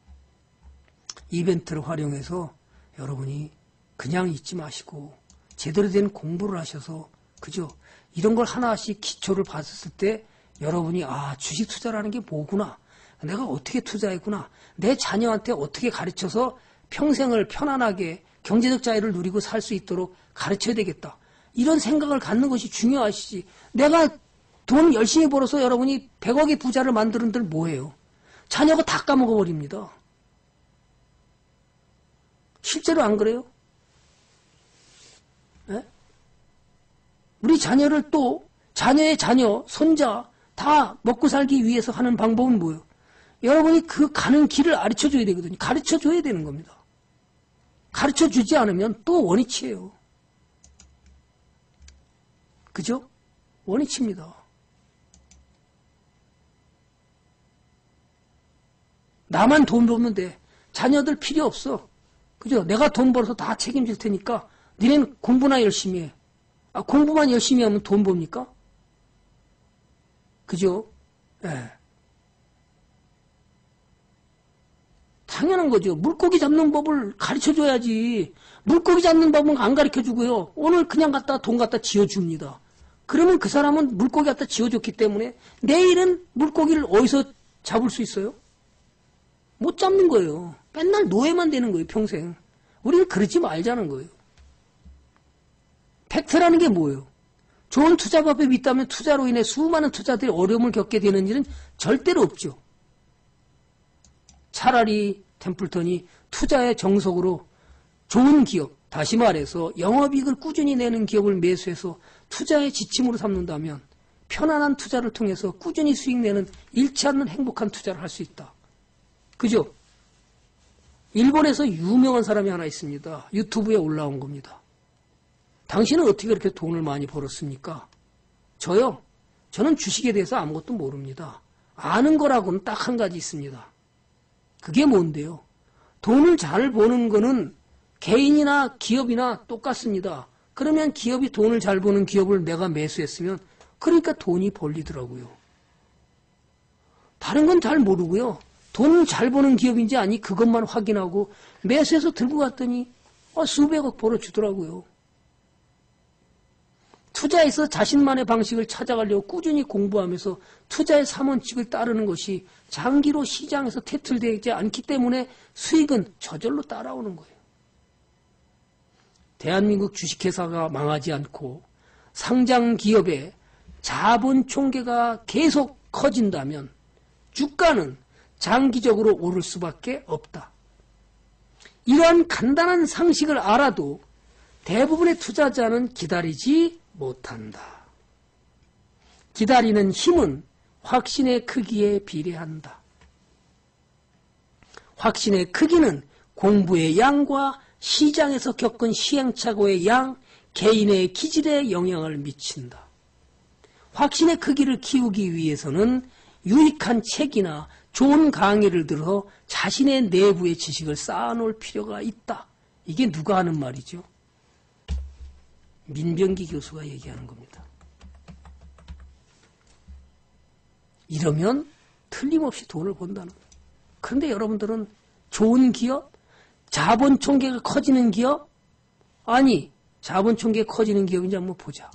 이벤트를 활용해서 여러분이 그냥 있지 마시고 제대로 된 공부를 하셔서 그죠? 이런 걸 하나씩 기초를 봤을 때 여러분이 주식 투자라는 게 뭐구나. 내가 어떻게 투자했구나. 내 자녀한테 어떻게 가르쳐서 평생을 편안하게 경제적 자유를 누리고 살 수 있도록 가르쳐야 되겠다. 이런 생각을 갖는 것이 중요하시지. 내가 돈 열심히 벌어서 여러분이 100억의 부자를 만드는들 뭐예요? 자녀가 다 까먹어버립니다. 실제로 안 그래요? 네? 우리 자녀를 또 자녀의 자녀, 손자 다 먹고 살기 위해서 하는 방법은 뭐예요? 여러분이 그 가는 길을 가르쳐줘야 되거든요. 가르쳐줘야 되는 겁니다. 가르쳐주지 않으면 또 원위치예요. 그죠? 원위치입니다. 나만 돈 벌면 돼. 자녀들 필요 없어. 그죠? 내가 돈 벌어서 다 책임질 테니까 니네는 공부나 열심히 해. 아, 공부만 열심히 하면 돈 법니까? 그죠? 예. 당연한 거죠. 물고기 잡는 법을 가르쳐줘야지. 물고기 잡는 법은 안 가르쳐주고요. 오늘 그냥 돈 갖다 지어줍니다. 그러면 그 사람은 물고기 갖다 지어줬기 때문에 내일은 물고기를 어디서 잡을 수 있어요? 못 잡는 거예요. 맨날 노예만 되는 거예요, 평생. 우리는 그러지 말자는 거예요. 팩트라는 게 뭐예요? 좋은 투자법이 있다면 투자로 인해 수많은 투자들이 어려움을 겪게 되는 일은 절대로 없죠. 차라리 템플턴이 투자의 정석으로 좋은 기업, 다시 말해서 영업이익을 꾸준히 내는 기업을 매수해서 투자의 지침으로 삼는다면 편안한 투자를 통해서 꾸준히 수익 내는 잃지 않는 행복한 투자를 할 수 있다. 그죠? 일본에서 유명한 사람이 하나 있습니다. 유튜브에 올라온 겁니다. 당신은 어떻게 그렇게 돈을 많이 벌었습니까? 저요? 저는 주식에 대해서 아무것도 모릅니다. 아는 거라고는 딱 한 가지 있습니다. 그게 뭔데요? 돈을 잘 버는 거는 개인이나 기업이나 똑같습니다. 그러면 기업이 돈을 잘 버는 기업을 내가 매수했으면 그러니까 돈이 벌리더라고요. 다른 건 잘 모르고요. 돈 잘 버는 기업인지 아니 그것만 확인하고 매수해서 들고 갔더니 수백억 벌어주더라고요. 투자에서 자신만의 방식을 찾아가려고 꾸준히 공부하면서 투자의 3원칙을 따르는 것이 장기로 시장에서 퇴출되지 않기 때문에 수익은 저절로 따라오는 거예요. 대한민국 주식회사가 망하지 않고 상장 기업의 자본 총계가 계속 커진다면 주가는 장기적으로 오를 수밖에 없다. 이러한 간단한 상식을 알아도 대부분의 투자자는 기다리지 못한다. 기다리는 힘은 확신의 크기에 비례한다. 확신의 크기는 공부의 양과 시장에서 겪은 시행착오의 양, 개인의 기질에 영향을 미친다. 확신의 크기를 키우기 위해서는 유익한 책이나 좋은 강의를 들어 자신의 내부의 지식을 쌓아놓을 필요가 있다. 이게 누가 하는 말이죠? 민병기 교수가 얘기하는 겁니다. 이러면 틀림없이 돈을 번다는 거예요. 그런데 여러분들은 좋은 기업, 자본 총계가 커지는 기업, 아니 자본 총계가 커지는 기업인지 한번 보자.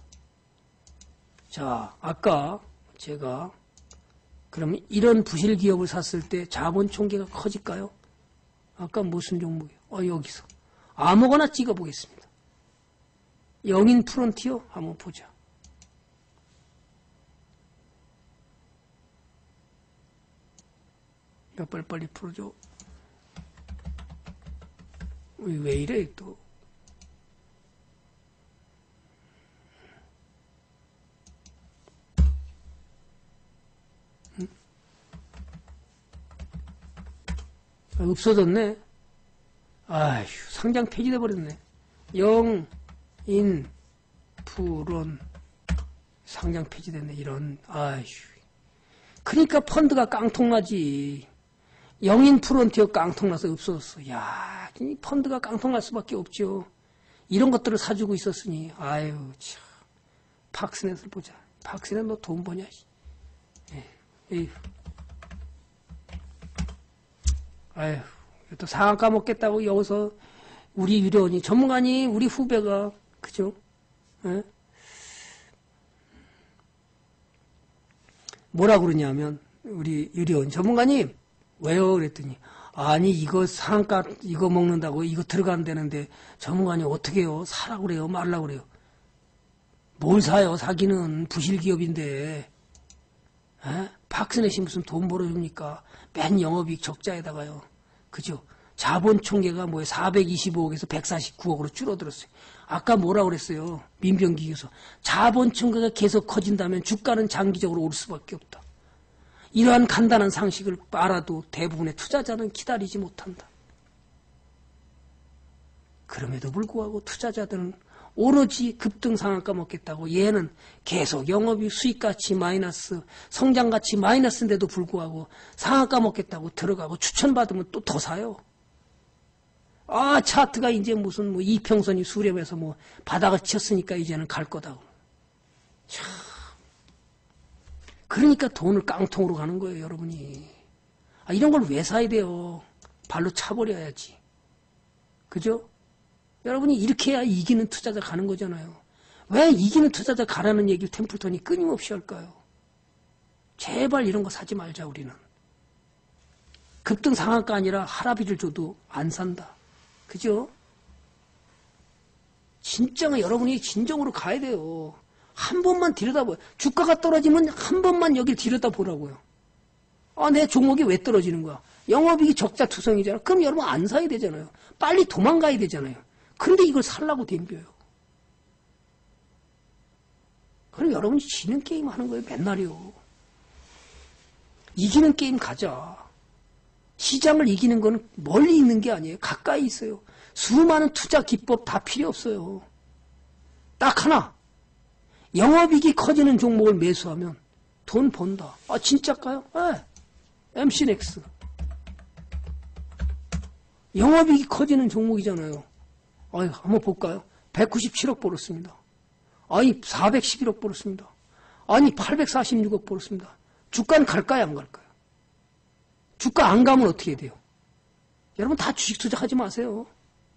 자, 아까 제가 그러면 이런 부실 기업을 샀을 때 자본 총계가 커질까요? 아까 무슨 종목이에요? 여기서 아무거나 찍어 보겠습니다. 영인 프론티어 한번 보자. 이거 빨리빨리 풀어줘. 왜 이래 또. 응? 없어졌네. 아휴, 상장 폐지돼 버렸네. 영인 프론 상장 폐지됐네. 이런. 아휴. 그러니까 펀드가 깡통나지. 영인 프론티어 깡통나서 없어졌어. 야, 이 펀드가 깡통날 수밖에 없죠. 이런 것들을 사주고 있었으니. 아유, 참. 팍스넷을 보자. 팍스넷 너 돈 버냐? 에휴. 아유, 또 상한가 먹겠다고 여기서 우리 유료원이 전문가니 우리 후배가 그죠? 에? 뭐라 그러냐면 우리 유료원 전문가님 왜요? 그랬더니 아니 이거 상한가 이거 먹는다고 이거 들어간다는데 전문가님 어떻게 해요? 사라고 그래요? 말라고 그래요? 뭘 사요? 사기는 부실기업인데 박스넷이 무슨 돈 벌어줍니까? 맨 영업이익 적자에다가요. 그죠? 자본 총계가 뭐예요? 425억에서 149억으로 줄어들었어요. 아까 뭐라 그랬어요? 민병기교수. 자본 총계가 계속 커진다면 주가는 장기적으로 오를 수밖에 없다. 이러한 간단한 상식을 알아도 대부분의 투자자는 기다리지 못한다. 그럼에도 불구하고 투자자들은 오로지 급등 상한가 먹겠다고 얘는 계속 영업이 수익가치 마이너스, 성장가치 마이너스인데도 불구하고 상한가 먹겠다고 들어가고 추천받으면 또 더 사요. 아, 차트가 이제 무슨 뭐 이평선이 수렴해서 뭐 바닥을 쳤으니까 이제는 갈 거다. 참. 그러니까 돈을 깡통으로 가는 거예요, 여러분이. 아, 이런 걸 왜 사야 돼요? 발로 차버려야지. 그죠? 여러분이 이렇게 해야 이기는 투자자 가는 거잖아요. 왜 이기는 투자자 가라는 얘기를 템플턴이 끊임없이 할까요? 제발 이런 거 사지 말자, 우리는. 급등 상한가 아니라 할아비를 줘도 안 산다. 그죠? 진짜 여러분이 진정으로 가야 돼요. 한 번만 들여다봐요. 주가가 떨어지면 한 번만 여길 들여다보라고요. 아, 내 종목이 왜 떨어지는 거야? 영업이익이 적자 투성이잖아. 그럼 여러분 안 사야 되잖아요. 빨리 도망가야 되잖아요. 그런데 이걸 살라고 덤벼요. 그럼 여러분이 지는 게임 하는 거예요, 맨날이요. 이기는 게임 가자. 시장을 이기는 건 멀리 있는 게 아니에요. 가까이 있어요. 수많은 투자 기법 다 필요 없어요. 딱 하나. 영업이익이 커지는 종목을 매수하면 돈 번다. 아, 진짜일까요? 네. MC넥스. 영업이익이 커지는 종목이잖아요. 아유, 한번 볼까요? 197억 벌었습니다. 아니, 411억 벌었습니다. 아니, 846억 벌었습니다. 주가는 갈까요, 안 갈까요? 주가 안 가면 어떻게 해야 돼요? 여러분 다 주식 투자하지 마세요.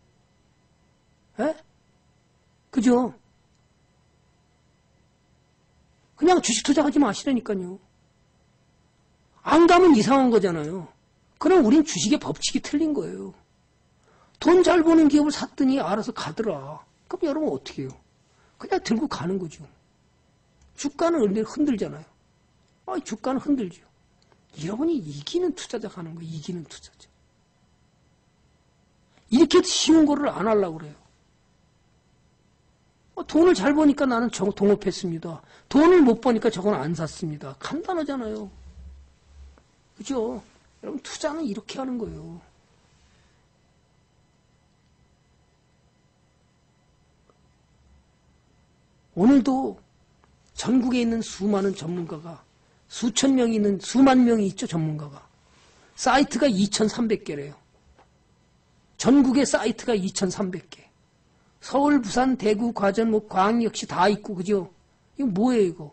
에? 그죠? 그냥 주식 투자하지 마시라니까요. 안 가면 이상한 거잖아요. 그럼 우린 주식의 법칙이 틀린 거예요. 돈 잘 버는 기업을 샀더니 알아서 가더라. 그럼 여러분 어떻게 해요? 그냥 들고 가는 거죠. 주가는 흔들잖아요. 아, 주가는 흔들죠. 여러분이 이기는 투자자 가는 거예요. 이기는 투자자. 이렇게 쉬운 거를 안 하려고 그래요. 돈을 잘 버니까 나는 동업했습니다. 돈을 못 버니까 저건 안 샀습니다. 간단하잖아요. 그죠? 여러분 투자는 이렇게 하는 거예요. 오늘도 전국에 있는 수많은 전문가가 수천 명이 있는 수만 명이 있죠, 전문가가. 사이트가 2,300개래요. 전국에 사이트가 2,300개. 서울, 부산, 대구, 과전, 뭐 광역시 다 있고, 그죠? 이거 뭐예요, 이거?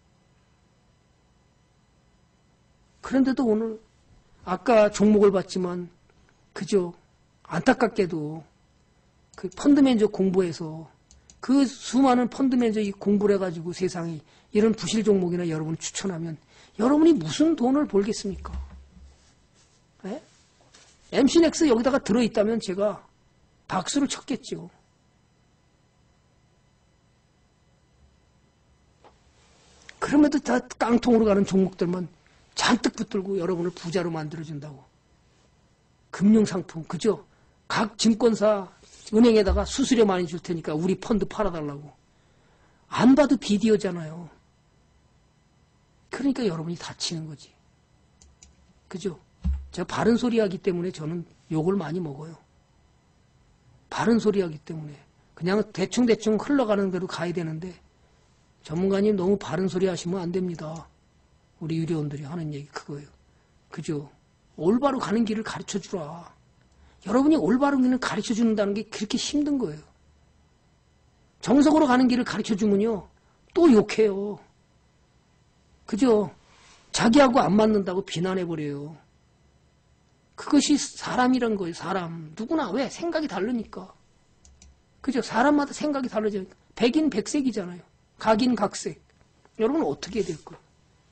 그런데도 오늘 아까 종목을 봤지만, 그죠? 안타깝게도 그 펀드 매니저 공부해서 그 수많은 펀드 매니저 공부를 해가지고 세상이 이런 부실 종목이나 여러분을 추천하면 여러분이 무슨 돈을 벌겠습니까? 에? MC넥스 여기다가 들어있다면 제가 박수를 쳤겠죠. 그럼에도 다 깡통으로 가는 종목들만 잔뜩 붙들고 여러분을 부자로 만들어준다고. 금융상품, 그죠? 각 증권사, 은행에다가 수수료 많이 줄 테니까 우리 펀드 팔아달라고. 안 봐도 비디오잖아요. 그러니까 여러분이 다치는 거지. 그죠? 제가 바른 소리 하기 때문에 저는 욕을 많이 먹어요. 바른 소리 하기 때문에. 그냥 대충대충 흘러가는 대로 가야 되는데 전문가님 너무 바른 소리 하시면 안 됩니다. 우리 유료원들이 하는 얘기 그거예요. 그죠? 올바로 가는 길을 가르쳐주라. 여러분이 올바른 길을 가르쳐준다는 게 그렇게 힘든 거예요. 정석으로 가는 길을 가르쳐주면요. 또 욕해요. 그죠? 자기하고 안 맞는다고 비난해버려요. 그것이 사람이란 거예요. 사람. 누구나. 왜? 생각이 다르니까. 그죠? 사람마다 생각이 다르죠. 백인 백색이잖아요. 각인 각색. 여러분 어떻게 해야 될까요?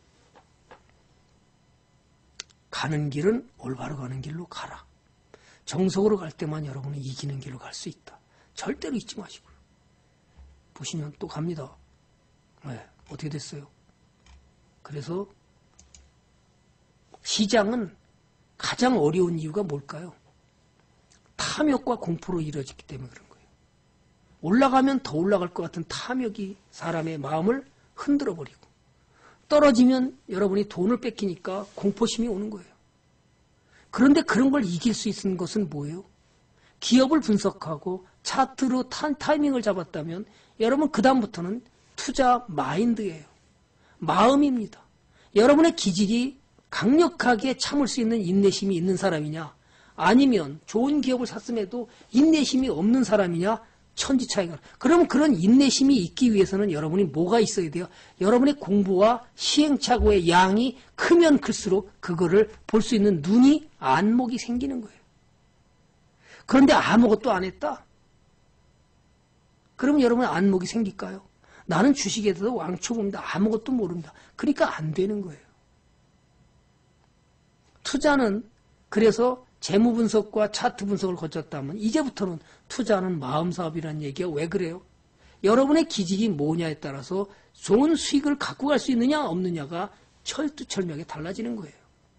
가는 길은 올바로 가는 길로 가라. 정석으로 갈 때만 여러분은 이기는 길로 갈 수 있다. 절대로 잊지 마시고요. 보시면 또 갑니다. 네, 어떻게 됐어요? 그래서 시장은 가장 어려운 이유가 뭘까요? 탐욕과 공포로 이루어졌기 때문에 그런 거예요. 올라가면 더 올라갈 것 같은 탐욕이 사람의 마음을 흔들어 버리고, 떨어지면 여러분이 돈을 뺏기니까 공포심이 오는 거예요. 그런데 그런 걸 이길 수 있는 것은 뭐예요? 기업을 분석하고 차트로 타이밍을 잡았다면 여러분 그 다음부터는 투자 마인드예요. 마음입니다. 여러분의 기질이 강력하게 참을 수 있는 인내심이 있는 사람이냐, 아니면 좋은 기업을 샀음에도 인내심이 없는 사람이냐, 천지 차이가. 그럼 그런 인내심이 있기 위해서는 여러분이 뭐가 있어야 돼요? 여러분의 공부와 시행착오의 양이 크면 클수록 그거를 볼 수 있는 눈이, 안목이 생기는 거예요. 그런데 아무것도 안 했다? 그러면 여러분 안목이 생길까요? 나는 주식에 대해서 왕초보입니다. 아무것도 모릅니다. 그러니까 안 되는 거예요. 투자는 그래서 재무 분석과 차트 분석을 거쳤다면 이제부터는 투자는 마음사업이라는 얘기가 왜 그래요? 여러분의 기질이 뭐냐에 따라서 좋은 수익을 갖고 갈 수 있느냐 없느냐가 철두철미하게 달라지는 거예요.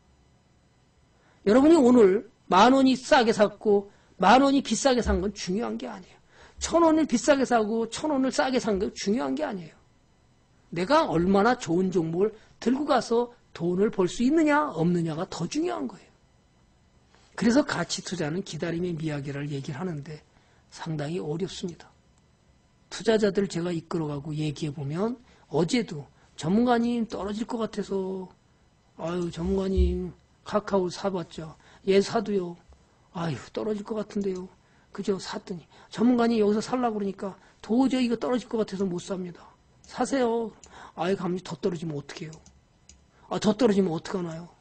여러분이 오늘 10,000원이 싸게 샀고 10,000원이 비싸게 산 건 중요한 게 아니에요. 1,000원을 비싸게 사고 1,000원을 싸게 산 건 중요한 게 아니에요. 내가 얼마나 좋은 종목을 들고 가서 돈을 벌 수 있느냐 없느냐가 더 중요한 거예요. 그래서 가치 투자는 기다림의 미학이라는 얘기를 하는데 상당히 어렵습니다. 투자자들 제가 이끌어가고 얘기해보면 어제도 전문가님 떨어질 것 같아서 아유 전문가님 카카오 사봤죠. 얘 사도요. 아유 떨어질 것 같은데요. 그죠? 샀더니 전문가님 여기서 살라고 그러니까 도저히 이거 떨어질 것 같아서 못 삽니다. 사세요. 아유 감히 더 떨어지면 어떡해요. 아, 더 떨어지면 어떡하나요?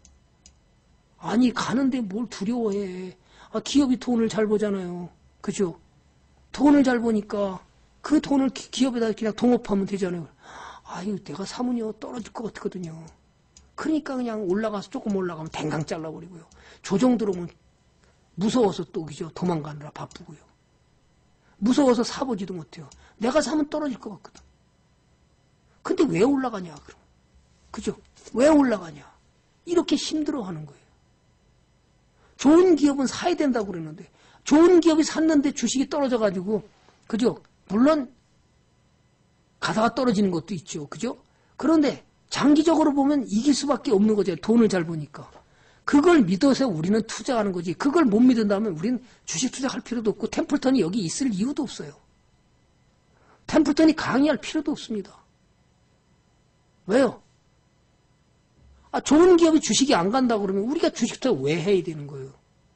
아니 가는데 뭘 두려워해. 아, 기업이 돈을 잘 버잖아요. 그죠? 돈을 잘 버니까 그 돈을 기업에다 그냥 동업하면 되잖아요. 아유 내가 사면요 떨어질 것 같거든요. 그러니까 그냥 올라가서 조금 올라가면 댕강 잘라버리고요. 조정 들어오면 무서워서 또 그죠? 도망가느라 바쁘고요. 무서워서 사보지도 못해요. 내가 사면 떨어질 것 같거든. 근데 왜 올라가냐 그럼. 그죠? 왜 올라가냐. 이렇게 힘들어하는 거예요. 좋은 기업은 사야 된다고 그러는데 좋은 기업이 샀는데 주식이 떨어져가지고 그죠? 물론 가다가 떨어지는 것도 있죠. 그죠? 그런데 장기적으로 보면 이길 수밖에 없는 거죠. 돈을 잘 버니까. 그걸 믿어서 우리는 투자하는 거지. 그걸 못 믿는다면 우리는 주식 투자할 필요도 없고 템플턴이 여기 있을 이유도 없어요. 템플턴이 강의할 필요도 없습니다. 왜요? 아, 좋은 기업이 주식이 안 간다고 그러면 우리가 주식 투자 왜 해야 되는 거예요?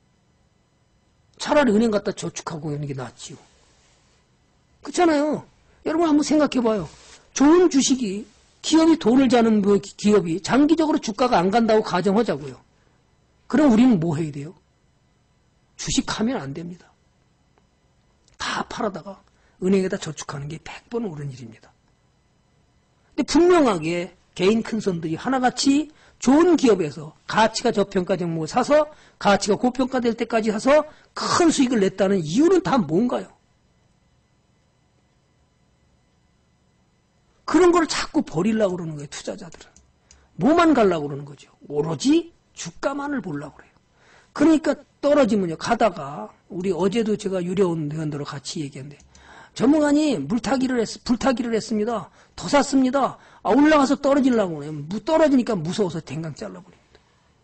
차라리 은행 갖다 저축하고 하는 게 낫지요. 그렇잖아요. 여러분 한번 생각해봐요. 좋은 주식이 기업이 돈을 자는 기업이 장기적으로 주가가 안 간다고 가정하자고요. 그럼 우리는 뭐 해야 돼요? 주식하면 안 됩니다. 다 팔아다가 은행에다 저축하는 게 100번 옳은 일입니다. 근데 분명하게 개인 큰손들이 하나같이 좋은 기업에서 가치가 저평가 종목을 사서 가치가 고평가될 때까지 사서 큰 수익을 냈다는 이유는 다 뭔가요? 그런 걸 자꾸 버리려고 그러는 거예요, 투자자들은. 뭐만 가려고 그러는 거죠. 오로지 주가만을 보려고 그래요. 그러니까 떨어지면요, 가다가, 우리 어제도 제가 유료원 회원들하고 같이 얘기했는데, 전문가님, 불타기를 했습니다. 더 샀습니다. 아, 올라가서 떨어지려고 그래요. 떨어지니까 무서워서 댕강 잘라버립니다.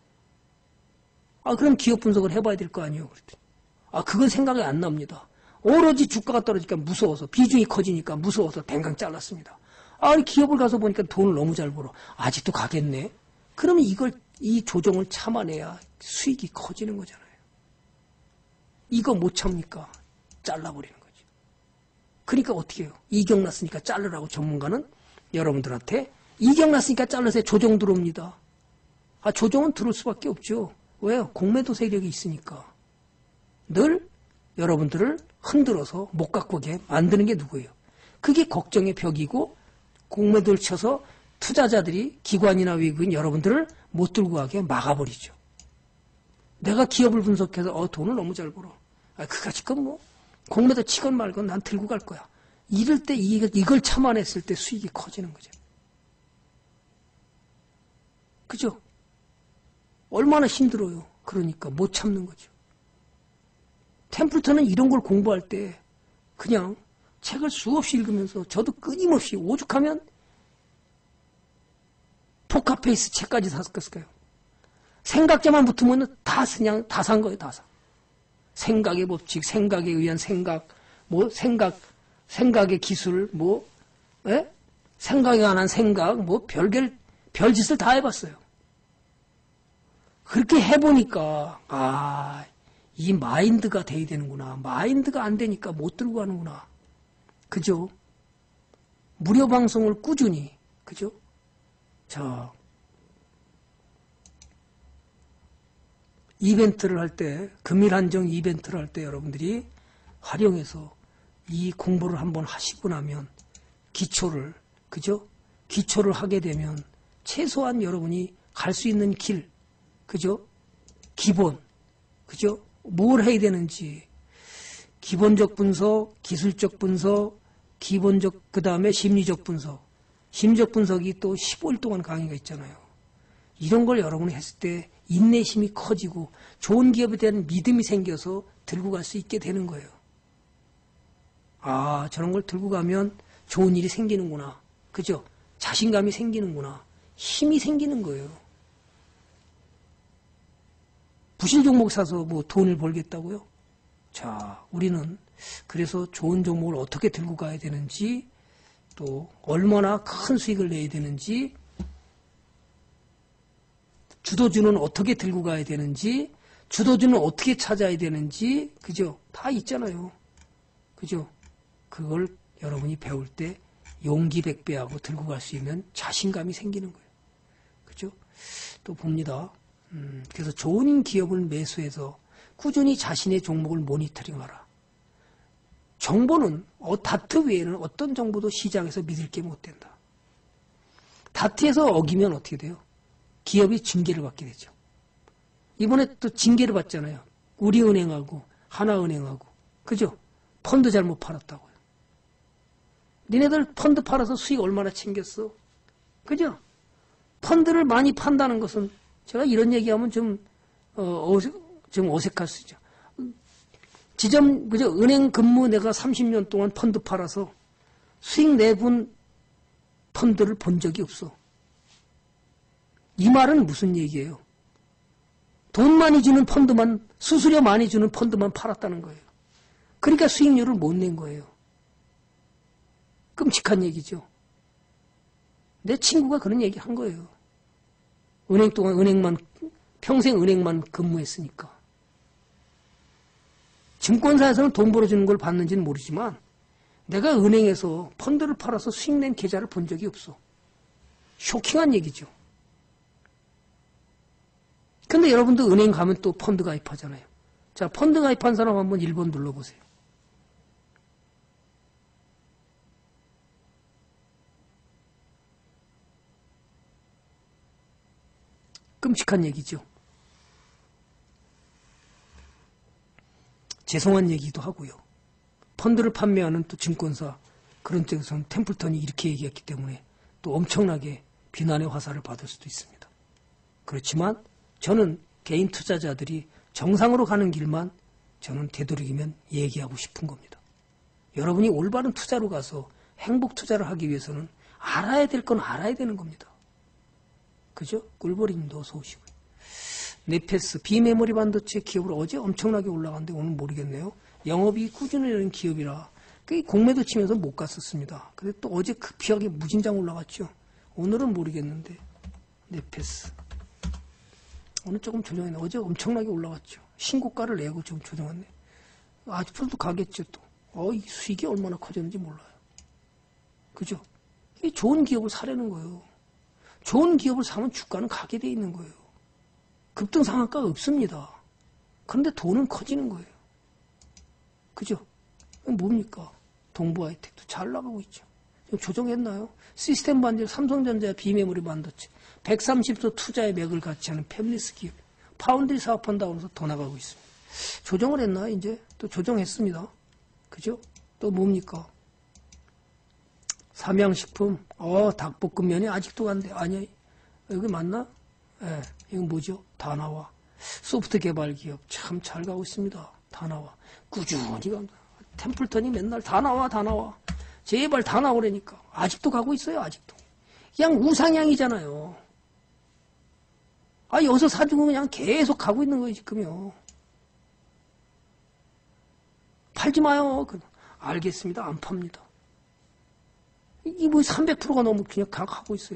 아, 그럼 기업 분석을 해봐야 될 거 아니에요. 그랬더니. 아, 그건 생각이 안 납니다. 오로지 주가가 떨어지니까 무서워서, 비중이 커지니까 무서워서 댕강 잘랐습니다. 아, 기업을 가서 보니까 돈을 너무 잘 벌어. 아직도 가겠네? 그러면 이 조정을 참아내야 수익이 커지는 거잖아요. 이거 못 참니까 잘라버리는 거죠. 그러니까 어떻게 해요? 이경 났으니까 자르라고 전문가는 여러분들한테 이경 났으니까 잘라서 조정 들어옵니다. 아, 조정은 들어올 수밖에 없죠. 왜요? 공매도 세력이 있으니까. 늘 여러분들을 흔들어서 못 갖고 오게 만드는 게 누구예요? 그게 걱정의 벽이고 공매도를 쳐서 투자자들이 기관이나 외국인 여러분들을 못 들고 가게 막아버리죠. 내가 기업을 분석해서 돈을 너무 잘 벌어. 아, 그까짓 건 뭐 공매도 치건 말건 난 들고 갈 거야. 이럴 때 이걸 참아냈을 때 수익이 커지는 거죠. 그죠? 얼마나 힘들어요. 그러니까 못 참는 거죠. 템플턴은 이런 걸 공부할 때 그냥 책을 수없이 읽으면서 저도 끊임없이 오죽하면 포카페이스 책까지 샀을까요? 생각자만 붙으면 그냥 다 산 거예요. 다 사. 생각의 법칙, 생각에 의한 생각, 생각의 기술, 생각에 관한 생각, 별짓을 다 해봤어요. 그렇게 해보니까, 이 마인드가 돼야 되는구나. 마인드가 안 되니까 못 들고 가는구나. 그죠? 무료 방송을 꾸준히, 그죠? 자, 이벤트를 할 때, 금일 한정 이벤트를 할 때 여러분들이 활용해서 이 공부를 한번 하시고 나면 기초를, 그죠? 기초를 하게 되면 최소한 여러분이 갈 수 있는 길, 그죠? 기본, 그죠? 뭘 해야 되는지, 기본적 분석, 기술적 분석, 그 다음에 심리적 분석. 심리적 분석이 또 15일 동안 강의가 있잖아요. 이런 걸 여러분이 했을 때 인내심이 커지고 좋은 기업에 대한 믿음이 생겨서 들고 갈 수 있게 되는 거예요. 저런 걸 들고 가면 좋은 일이 생기는구나. 그죠? 자신감이 생기는구나. 힘이 생기는 거예요. 부실 종목 사서 돈을 벌겠다고요? 자, 우리는 그래서 좋은 종목을 어떻게 들고 가야 되는지, 또 얼마나 큰 수익을 내야 되는지, 주도주는 어떻게 들고 가야 되는지, 주도주는 어떻게 찾아야 되는지, 그죠? 다 있잖아요. 그죠? 그걸 여러분이 배울 때 용기 100배하고 들고 갈 수 있는 자신감이 생기는 거예요. 그죠? 또 봅니다. 그래서 좋은 기업을 매수해서 꾸준히 자신의 종목을 모니터링하라. 정보는 다트 외에는 어떤 정보도 시장에서 믿을 게 못 된다. 다트에서 어기면 어떻게 돼요? 기업이 징계를 받게 되죠. 이번에 또 징계를 받잖아요. 우리은행하고 하나은행하고. 그죠? 펀드 잘못 팔았다고요. 니네들 펀드 팔아서 수익 얼마나 챙겼어? 그죠? 펀드를 많이 판다는 것은 제가 이런 얘기하면 좀 어색할 수 있죠. 그죠? 은행 근무 내가 30년 동안 펀드 팔아서 수익 내본 펀드를 본 적이 없어. 이 말은 무슨 얘기예요? 돈 많이 주는 펀드만, 수수료 많이 주는 펀드만 팔았다는 거예요. 그러니까 수익률을 못 낸 거예요. 끔찍한 얘기죠. 내 친구가 그런 얘기 한 거예요. 평생 은행만 근무했으니까. 증권사에서는 돈 벌어주는 걸 봤는지는 모르지만 내가 은행에서 펀드를 팔아서 수익 낸 계좌를 본 적이 없어. 쇼킹한 얘기죠. 근데 여러분도 은행 가면 또 펀드 가입하잖아요. 자, 펀드 가입한 사람 한번 1번 눌러보세요. 끔찍한 얘기죠. 죄송한 얘기도 하고요. 펀드를 판매하는 또 증권사, 그런 쪽에서는 템플턴이 이렇게 얘기했기 때문에 또 엄청나게 비난의 화살을 받을 수도 있습니다. 그렇지만 저는 개인 투자자들이 정상으로 가는 길만 저는 되도록이면 얘기하고 싶은 겁니다. 여러분이 올바른 투자로 가서 행복 투자를 하기 위해서는 알아야 될 건 알아야 되는 겁니다. 그죠? 꿀벌이님도 어서 오시고요. 네페스, 비메모리 반도체 기업으로 어제 엄청나게 올라갔는데 오늘 모르겠네요. 영업이 꾸준히 되는 기업이라 공매도 치면서 못 갔었습니다. 근데 또 어제 급히하게 무진장 올라갔죠. 오늘은 모르겠는데 네페스. 오늘 조금 조정했네. 어제 엄청나게 올라갔죠. 신고가를 내고 좀 조정했네. 앞으로도 가겠죠 또. 이 수익이 얼마나 커졌는지 몰라요. 그죠? 이 좋은 기업을 사려는 거예요. 좋은 기업을 사면 주가는 가게 돼 있는 거예요. 급등 상한가가 없습니다. 그런데 돈은 커지는 거예요. 그죠? 뭡니까? 동부 하이텍도 잘 나가고 있죠. 지금 조정했나요? 시스템 반질, 삼성전자 비메모리 반도체, 130조 투자의 맥을 같이 하는 패밀리스 기업, 파운드리 사업한다고 해서 더 나가고 있습니다. 조정을 했나? 이제 또 조정했습니다. 그죠? 또 뭡니까? 삼양식품, 닭볶음면이 아직도 간대. 아니, 여기 맞나? 예, 이건 뭐죠? 다 나와. 소프트 개발 기업 참 잘 가고 있습니다. 다 나와. 꾸준히 간다. 템플턴이 맨날 다 나와, 다 나와. 제발 다 나오라니까. 아직도 가고 있어요, 아직도. 그냥 우상향이잖아요. 여기서 사주고 그냥 계속 가고 있는 거예요, 지금요. 팔지 마요. 알겠습니다. 안 팝니다. 이 뭐 300%가 너무 그냥 가고 있어요.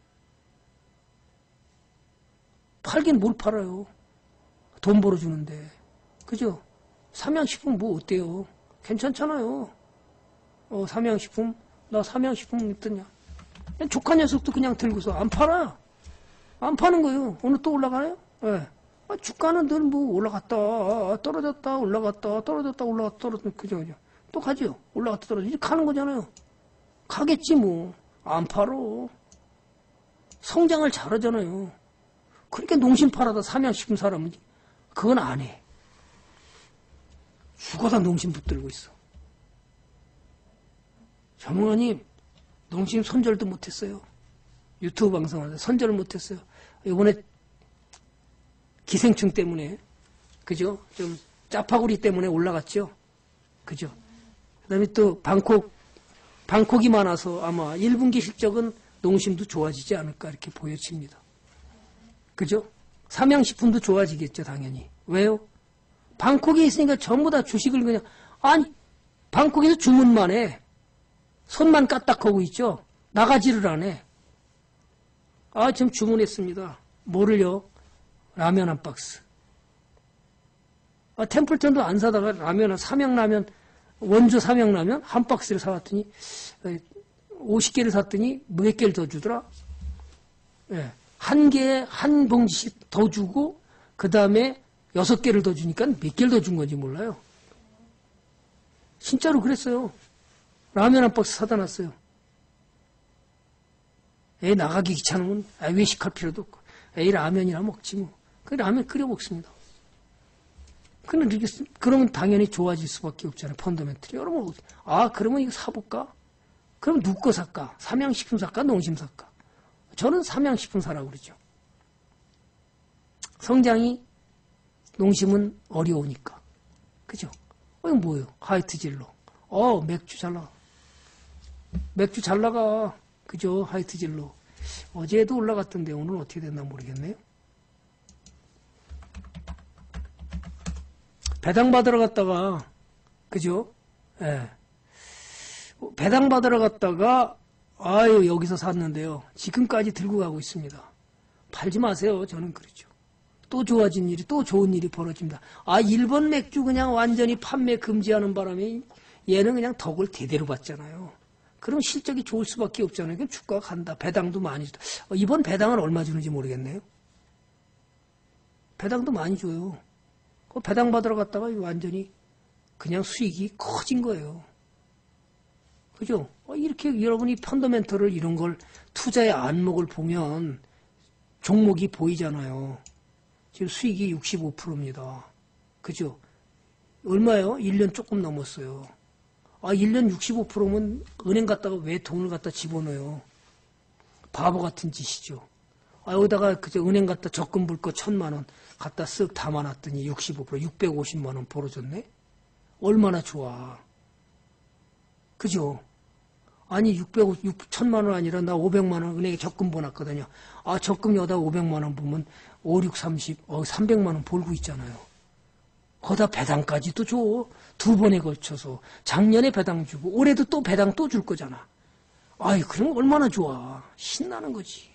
팔긴 뭘 팔아요. 돈 벌어주는데. 그죠? 삼양식품 뭐 어때요? 괜찮잖아요. 삼양식품? 나 삼양식품 있더냐. 조카 녀석도 그냥 들고서 안 팔아. 안 파는 거예요. 오늘 또 올라가요? 예. 주가는 늘 뭐 올라갔다, 떨어졌다, 올라갔다, 떨어졌다, 올라갔다, 떨어졌다, 그죠? 또 가죠. 올라갔다, 떨어졌다. 이제 가는 거잖아요. 가겠지, 뭐. 안 팔어. 성장을 잘하잖아요. 그러니까 농심 팔아다 삼양식품 사람은 그건 안 해. 죽어다 농심 붙들고 있어. 전문가님, 농심 손절도 못했어요. 유튜브 방송하는데 손절을 못했어요. 이번에 기생충 때문에, 그죠? 좀 짜파구리 때문에 올라갔죠? 그죠? 그 다음에 또 방콕이 많아서 아마 1분기 실적은 농심도 좋아지지 않을까 이렇게 보여집니다. 그죠? 삼양식품도 좋아지겠죠, 당연히. 왜요? 방콕에 있으니까 전부 다 주식을 그냥, 방콕에서 주문만 해. 손만 까딱하고 있죠? 나가지를 안 해. 지금 주문했습니다. 뭐를요? 라면 한 박스. 템플턴도 안 사다가 삼양라면, 원조 삼양라면 한 박스를 사왔더니, 50개를 샀더니 몇 개를 더 주더라? 예. 한 개에 한 봉지씩 더 주고, 그 다음에 6개를 더 주니까 몇 개를 더 준 건지 몰라요. 진짜로 그랬어요. 라면 한 박스 사다 놨어요. 나가기 귀찮으면 외식할 필요도 없고, 라면이나 먹지 뭐. 그 라면 끓여 먹습니다. 그러면 당연히 좋아질 수밖에 없잖아요. 펀더멘털이. 여러분, 그러면 이거 사볼까? 그럼 누구 거 살까? 삼양식품 살까? 농심 살까? 저는 삼양식품 사라고 그러죠. 성장이 농심은 어려우니까. 그죠? 이거 뭐예요? 하이트 진로. 맥주 잘 나가. 맥주 잘 나가. 그죠? 하이트 진로. 어제도 올라갔던데 오늘 어떻게 됐나 모르겠네요. 배당 받으러 갔다가, 그죠? 예. 배당 받으러 갔다가, 여기서 샀는데요. 지금까지 들고 가고 있습니다. 팔지 마세요. 저는 그렇죠. 또 좋아진 일이, 또 좋은 일이 벌어집니다. 일본 맥주 그냥 완전히 판매 금지하는 바람에 얘는 그냥 덕을 대대로 받잖아요. 그럼 실적이 좋을 수밖에 없잖아요. 그럼 주가가 간다. 배당도 많이 주다. 이번 배당은 얼마 주는지 모르겠네요. 배당도 많이 줘요. 배당 받으러 갔다가 완전히 그냥 수익이 커진 거예요. 그죠? 이렇게 여러분이 펀더멘털을 이런 걸 투자의 안목을 보면 종목이 보이잖아요. 지금 수익이 65%입니다. 그죠? 얼마예요? 1년 조금 넘었어요. 1년 65%면 은행 갔다가 왜 돈을 갖다 집어넣어요? 바보 같은 짓이죠. 여기다가 그저 은행 갔다 적금 불 거 1,000만 원 갖다 쓱 담아놨더니 65%, 650만 원 벌어졌네? 얼마나 좋아. 그죠? 1,000만 원 아니라 나 500만 원 은행에 적금 보놨거든요. 적금 여다 500만 원 보면 5, 6, 30, 300만 원 벌고 있잖아요. 거기다 배당까지도 줘. 2번에 걸쳐서. 작년에 배당 주고, 올해도 또 배당 또 줄 거잖아. 그럼 얼마나 좋아. 신나는 거지.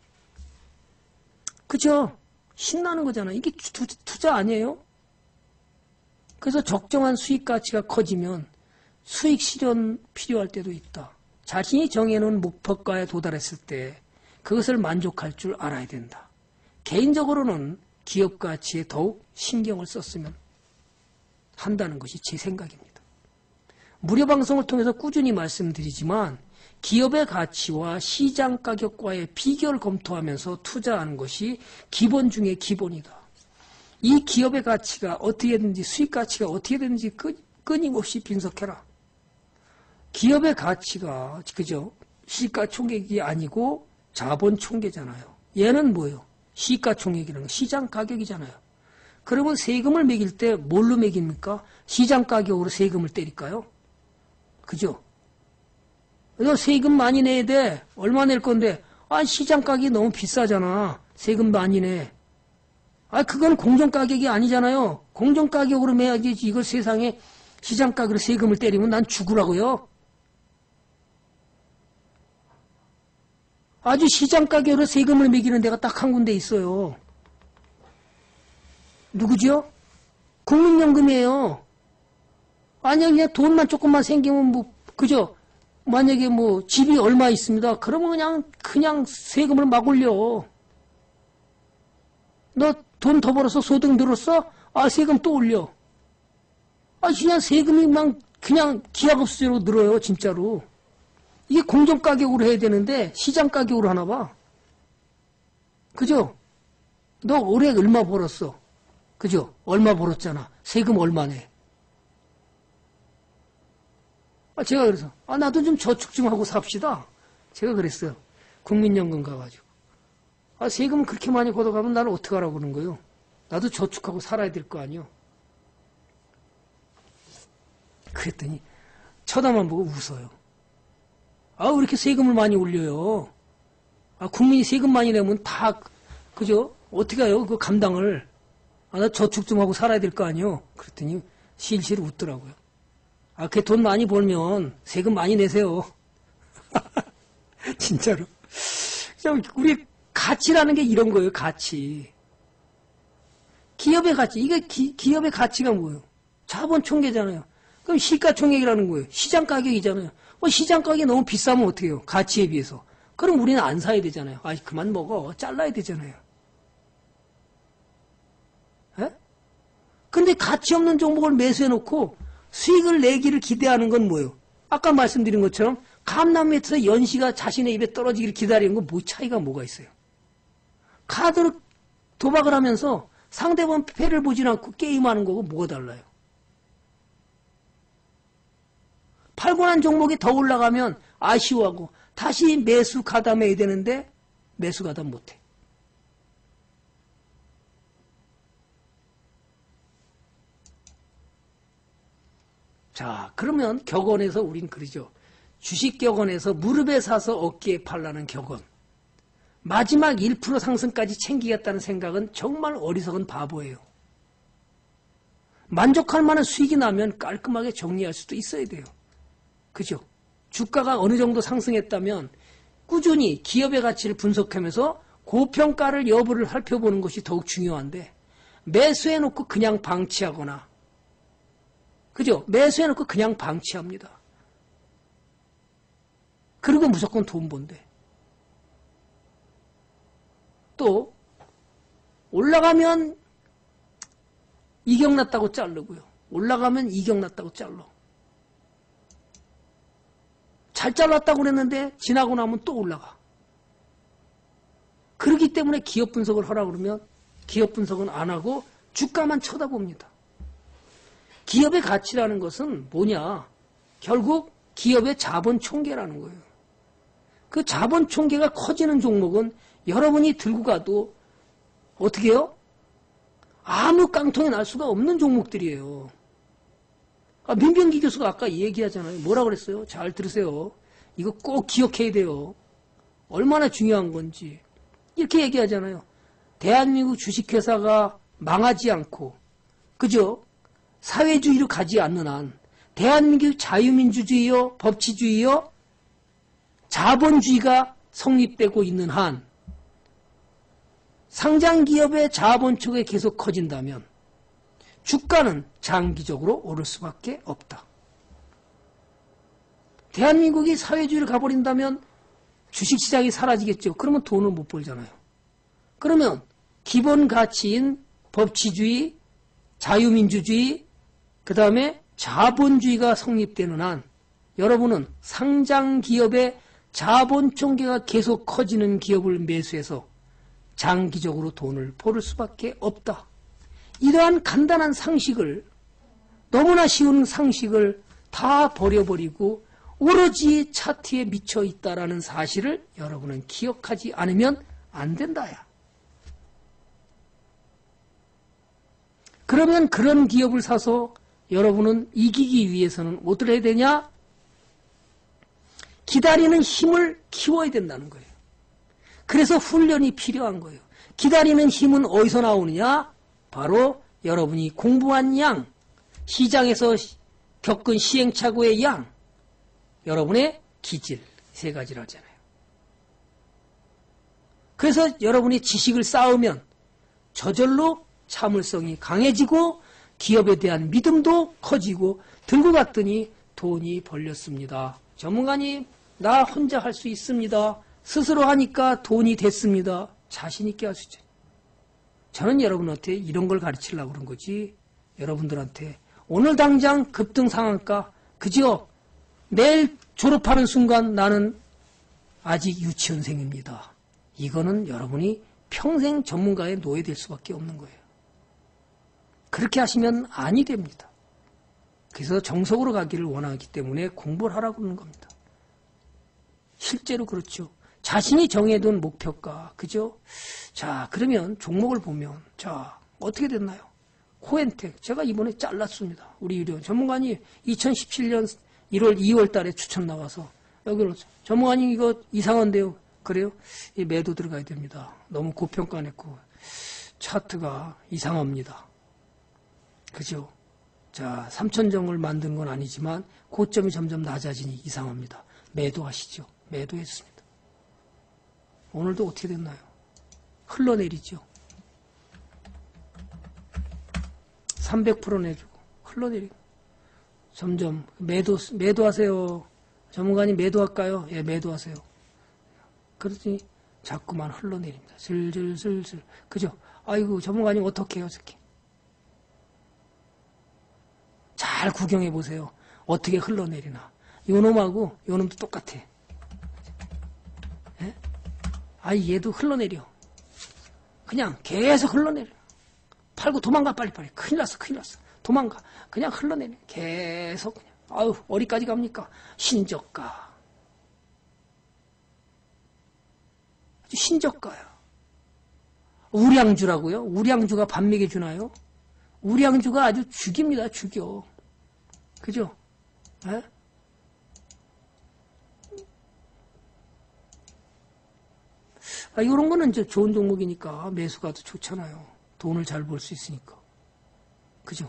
그죠? 신나는 거잖아. 이게 투자 아니에요? 그래서 적정한 수익 가치가 커지면 수익 실현 필요할 때도 있다. 자신이 정해놓은 목표가에 도달했을 때 그것을 만족할 줄 알아야 된다. 개인적으로는 기업 가치에 더욱 신경을 썼으면 한다는 것이 제 생각입니다. 무료 방송을 통해서 꾸준히 말씀드리지만 기업의 가치와 시장 가격과의 비교를 검토하면서 투자하는 것이 기본 중의 기본이다. 이 기업의 가치가 어떻게든지 수익 가치가 어떻게든지 끊임없이 분석해라. 기업의 가치가 그죠? 시가총액이 아니고 자본 총계잖아요. 얘는 뭐예요? 시가총액이라는 거 시장 가격이잖아요. 그러면 세금을 매길 때 뭘로 매깁니까? 시장 가격으로 세금을 때릴까요? 그죠? 너 세금 많이 내야 돼. 얼마 낼 건데? 아, 시장 가격이 너무 비싸잖아. 세금 많이 내. 아, 그건 공정 가격이 아니잖아요. 공정 가격으로 매야지. 이걸 세상에 시장 가격으로 세금을 때리면 난 죽으라고요. 아주 시장 가격으로 세금을 매기는 데가 딱 한 군데 있어요. 누구죠? 국민연금이에요. 만약에 그냥 돈만 조금만 생기면 뭐, 그죠? 만약에 뭐 집이 얼마 있습니다. 그러면 그냥 세금을 막 올려. 너 돈 더 벌어서 소득 늘었어? 아, 세금 또 올려. 아, 그냥 세금이 막 그냥 기하급수로 늘어요, 진짜로. 이게 공정 가격으로 해야 되는데 시장 가격으로 하나 봐. 그죠? 너 올해 얼마 벌었어? 그죠? 얼마 벌었잖아. 세금 얼마 내? 제가 그래서 나도 좀 저축 좀 하고 삽시다. 제가 그랬어요. 국민연금 가가지고. 세금 그렇게 많이 걷어가면 나는 어떡하라고 그러는 거예요. 나도 저축하고 살아야 될 거 아니요. 그랬더니 쳐다만 보고 웃어요. 왜 이렇게 세금을 많이 올려요? 국민이 세금 많이 내면 다, 그죠? 어떻게 해요? 그 감당을. 나 저축 좀 하고 살아야 될 거 아니요? 그랬더니 실실 웃더라고요. 그 돈 많이 벌면 세금 많이 내세요. 진짜로. 우리 가치라는 게 이런 거예요, 가치. 기업의 가치. 이게 기업의 가치가 뭐예요? 자본 총계잖아요. 그럼 시가총액이라는 거예요. 시장 가격이잖아요. 시장 가격이 너무 비싸면 어떻게 해요? 가치에 비해서. 그럼 우리는 안 사야 되잖아요. 그만 먹어. 잘라야 되잖아요. 에? 근데 가치 없는 종목을 매수해놓고 수익을 내기를 기대하는 건 뭐예요? 아까 말씀드린 것처럼 감남매트에서 연시가 자신의 입에 떨어지기를 기다리는 건 뭐 차이가 뭐가 있어요? 카드로 도박을 하면서 상대방 패를 보지 않고 게임하는 거고 뭐가 달라요? 팔고 난 종목이 더 올라가면 아쉬워하고 다시 매수 가담해야 되는데 매수 가담 못해. 자, 그러면 격언에서 우린 그러죠. 주식 격언에서 무릎에 사서 어깨에 팔라는 격언. 마지막 1% 상승까지 챙기겠다는 생각은 정말 어리석은 바보예요. 만족할 만한 수익이 나면 깔끔하게 정리할 수도 있어야 돼요. 그죠? 주가가 어느 정도 상승했다면 꾸준히 기업의 가치를 분석하면서 고평가를 여부를 살펴보는 것이 더욱 중요한데 매수해놓고 그냥 방치하거나 그죠? 매수해놓고 그냥 방치합니다. 그리고 무조건 돈 번대. 또 올라가면 이격났다고 자르고요. 올라가면 이격났다고 잘라. 잘 잘랐다고 그랬는데 지나고 나면 또 올라가. 그렇기 때문에 기업 분석을 하라고 그러면 기업 분석은 안 하고 주가만 쳐다봅니다. 기업의 가치라는 것은 뭐냐? 결국 기업의 자본 총계라는 거예요. 그 자본 총계가 커지는 종목은 여러분이 들고 가도 어떻게 해요? 아무 깡통이 날 수가 없는 종목들이에요. 민병기 교수가 아까 얘기하잖아요. 뭐라 그랬어요? 잘 들으세요. 이거 꼭 기억해야 돼요. 얼마나 중요한 건지. 이렇게 얘기하잖아요. 대한민국 주식회사가 망하지 않고 그죠? 사회주의로 가지 않는 한 대한민국 자유민주주의요, 법치주의요, 자본주의가 성립되고 있는 한 상장기업의 자본총액이 계속 커진다면 주가는 장기적으로 오를 수밖에 없다. 대한민국이 사회주의를 가버린다면 주식시장이 사라지겠죠. 그러면 돈을 못 벌잖아요. 그러면 기본 가치인 법치주의, 자유민주주의, 그 다음에 자본주의가 성립되는 한 여러분은 상장기업의 자본총계가 계속 커지는 기업을 매수해서 장기적으로 돈을 벌을 수밖에 없다. 이러한 간단한 상식을 너무나 쉬운 상식을 다 버려버리고 오로지 차트에 미쳐 있다라는 사실을 여러분은 기억하지 않으면 안 된다야. 그러면 그런 기업을 사서 여러분은 이기기 위해서는 어떻게 해야 되냐? 기다리는 힘을 키워야 된다는 거예요. 그래서 훈련이 필요한 거예요. 기다리는 힘은 어디서 나오느냐? 바로 여러분이 공부한 양, 시장에서 겪은 시행착오의 양, 여러분의 기질, 세 가지를 하잖아요. 그래서 여러분이 지식을 쌓으면 저절로 참을성이 강해지고 기업에 대한 믿음도 커지고 들고 갔더니 돈이 벌렸습니다. 전문가님, 나 혼자 할 수 있습니다. 스스로 하니까 돈이 됐습니다. 자신 있게 할 수 있죠. 저는 여러분한테 이런 걸 가르치려고 그런 거지. 여러분들한테 오늘 당장 급등 상한가, 그죠? 내일 졸업하는 순간 나는 아직 유치원생입니다. 이거는 여러분이 평생 전문가의 노예될 수밖에 없는 거예요. 그렇게 하시면 아니 됩니다. 그래서 정석으로 가기를 원하기 때문에 공부를 하라고 그러는 겁니다. 실제로 그렇죠. 자신이 정해둔 목표가, 그죠? 자, 그러면 종목을 보면, 자, 어떻게 됐나요? 코엔텍, 제가 이번에 잘랐습니다. 우리 유료 전문가님 2017년 1월, 2월 달에 추천 나와서, 여기로, 전문가님 이거 이상한데요. 그래요? 이 매도 들어가야 됩니다. 너무 고평가냈고, 차트가 이상합니다. 그죠? 자, 3천정을 만드는 건 아니지만, 고점이 점점 낮아지니 이상합니다. 매도하시죠. 매도했습니다. 오늘도 어떻게 됐나요? 흘러내리죠. 300% 내주고 흘러내리고 점점 매도하세요. 전문가님 매도할까요? 예, 매도하세요. 그러더니 자꾸만 흘러내립니다. 슬슬슬슬. 그죠? 아이고 전문가님 어떻게 해요? 어떻게? 잘 구경해 보세요. 어떻게 흘러내리나. 요놈하고 요놈도 똑같아. 예? 아이 얘도 흘러내려. 그냥 계속 흘러내려. 팔고 도망가 빨리빨리. 큰일 났어 큰일 났어. 도망가. 그냥 흘러내려. 계속 그냥. 아유 어디까지 갑니까? 신저가. 아주 신저가야. 우량주라고요? 우량주가 밥 먹여주나요? 우량주가 아주 죽입니다. 죽여. 그죠? 에? 아, 이런 거는 이제 좋은 종목이니까 매수가 더 좋잖아요. 돈을 잘 벌 수 있으니까. 그죠?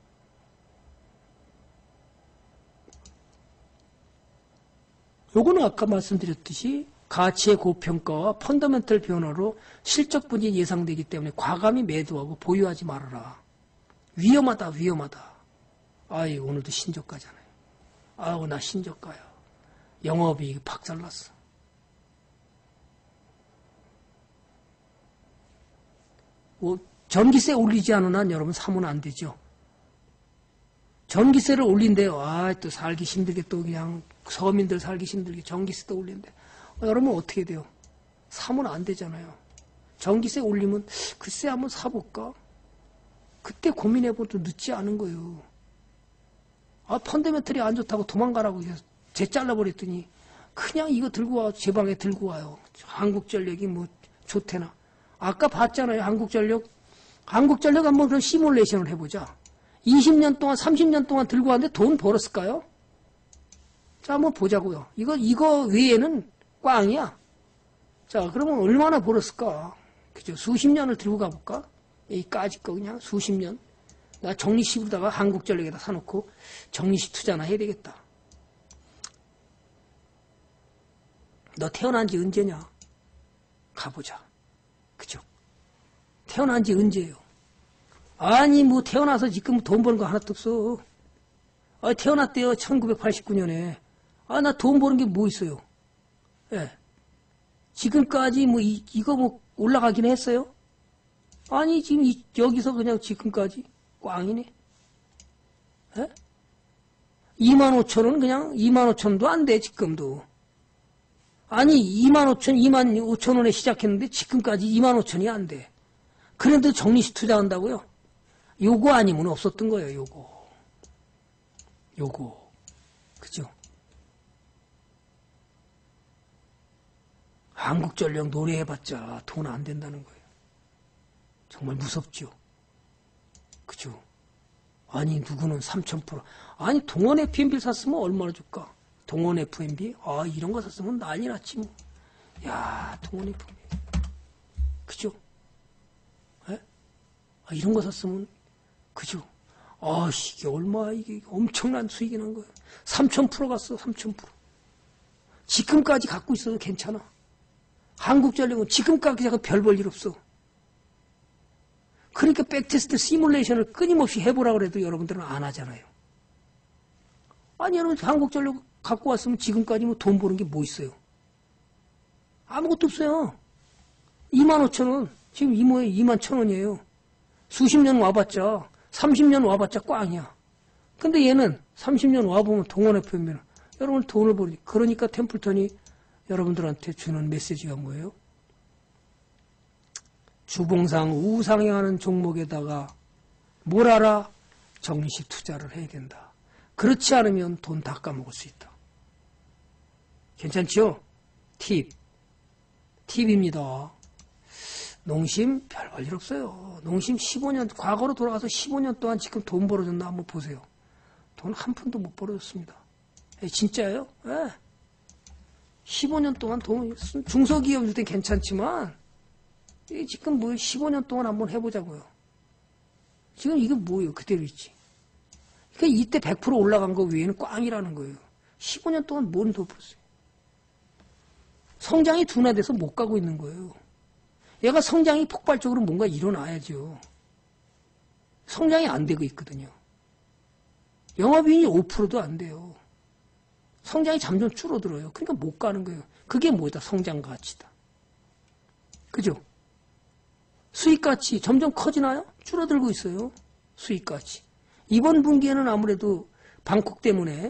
요거는 아까 말씀드렸듯이 가치의 고평가와 펀더멘털 변화로 실적 분이 예상되기 때문에 과감히 매도하고 보유하지 말아라. 위험하다, 위험하다. 아이, 오늘도 신저가잖아요. 아우, 나 신저가야. 영업이익 박살났어. 뭐, 전기세 올리지 않은 한 여러분 사면 안 되죠. 전기세를 올린대요. 아, 또 살기 힘들게 또 그냥 서민들 살기 힘들게 전기세도 올린대. 여러분 어떻게 돼요? 사면 안 되잖아요. 전기세 올리면 글쎄 한번 사볼까? 그때 고민해봐도 늦지 않은 거예요. 아, 펀더멘털이 안 좋다고 도망가라고 해서 재 잘라버렸더니 그냥 이거 들고 와, 제 방에 들고 와요. 한국전력이 뭐 좋대나. 아까 봤잖아요. 한국전력 한번 그런 시뮬레이션을 해보자. 20년 동안, 30년 동안 들고 왔는데 돈 벌었을까요? 자, 한번 보자고요. 이거 외에는 꽝이야. 자, 그러면 얼마나 벌었을까? 그죠? 수십 년을 들고 가볼까? 여기까지 거 그냥 수십 년. 나 정리식으로다가 한국전력에다 사놓고 정리식 투자나 해야 되겠다. 너 태어난 지 언제냐? 가보자. 그죠? 태어난 지 언제예요? 아니, 뭐, 태어나서 지금 돈 버는 거 하나도 없어. 아, 태어났대요. 1989년에. 아, 나 돈 버는 게 뭐 있어요? 예. 지금까지 뭐, 이거 뭐, 올라가긴 했어요? 아니, 지금 여기서 그냥 지금까지 꽝이네. 예? 25,000원 그냥 25,000원도 안 돼, 지금도. 아니, 25,000원에 시작했는데 지금까지 25,000원이 안 돼. 그런데 정리식 투자한다고요? 요거 아니면 없었던 거예요, 요거. 그죠? 한국전력 노래해봤자 돈 안 된다는 거예요. 정말 무섭죠? 그죠? 아니, 누구는 3,000%. 아니, 동원 FMB를 샀으면 얼마나 줄까? 동원 FMB? 아, 이런 거 샀으면 난리 났지, 뭐. 야, 동원 FMB. 그죠? 에? 아, 이런 거 샀으면, 그죠? 아, 이게 얼마, 이게 엄청난 수익이 난 거예요. 3,000% 갔어, 3,000%. 지금까지 갖고 있어도 괜찮아. 한국전력은 지금까지 별 볼 일 없어. 그러니까 백테스트 시뮬레이션을 끊임없이 해보라고 해도 여러분들은 안 하잖아요. 아니, 여러분, 한국전력 갖고 왔으면 지금까지 뭐 돈 버는 게 뭐 있어요? 아무것도 없어요. 25,000원. 지금 이모에 21,000원이에요. 수십 년 와봤자, 30년 와봤자 꽝이야. 근데 얘는 30년 와보면 동원 FMB는 여러분 돈을 버리지. 그러니까 템플턴이 여러분들한테 주는 메시지가 뭐예요? 주봉상 우상향하는 종목에다가 뭘 알아? 정식 투자를 해야 된다. 그렇지 않으면 돈 다 까먹을 수 있다. 괜찮죠? 팁입니다. 농심 별 볼 일 없어요. 농심 15년, 과거로 돌아가서 15년 동안 지금 돈 벌어졌나 한번 보세요. 돈 한 푼도 못 벌어졌습니다. 진짜예요? 네. 15년 동안 돈, 중소기업일 땐 괜찮지만, 지금 뭐 15년 동안 한번 해보자고요. 지금 이게 뭐예요? 그대로 있지. 그러니까 이때 100% 올라간 거 외에는 꽝이라는 거예요. 15년 동안 뭔 더 벌었어요? 성장이 둔화돼서 못 가고 있는 거예요. 얘가 성장이 폭발적으로 뭔가 일어나야죠. 성장이 안 되고 있거든요. 영업이익이 5%도 안 돼요. 성장이 점점 줄어들어요. 그러니까 못 가는 거예요. 그게 뭐다? 성장 가치다. 그죠? 수익 가치 점점 커지나요? 줄어들고 있어요. 수익 가치. 이번 분기에는 아무래도 방콕 때문에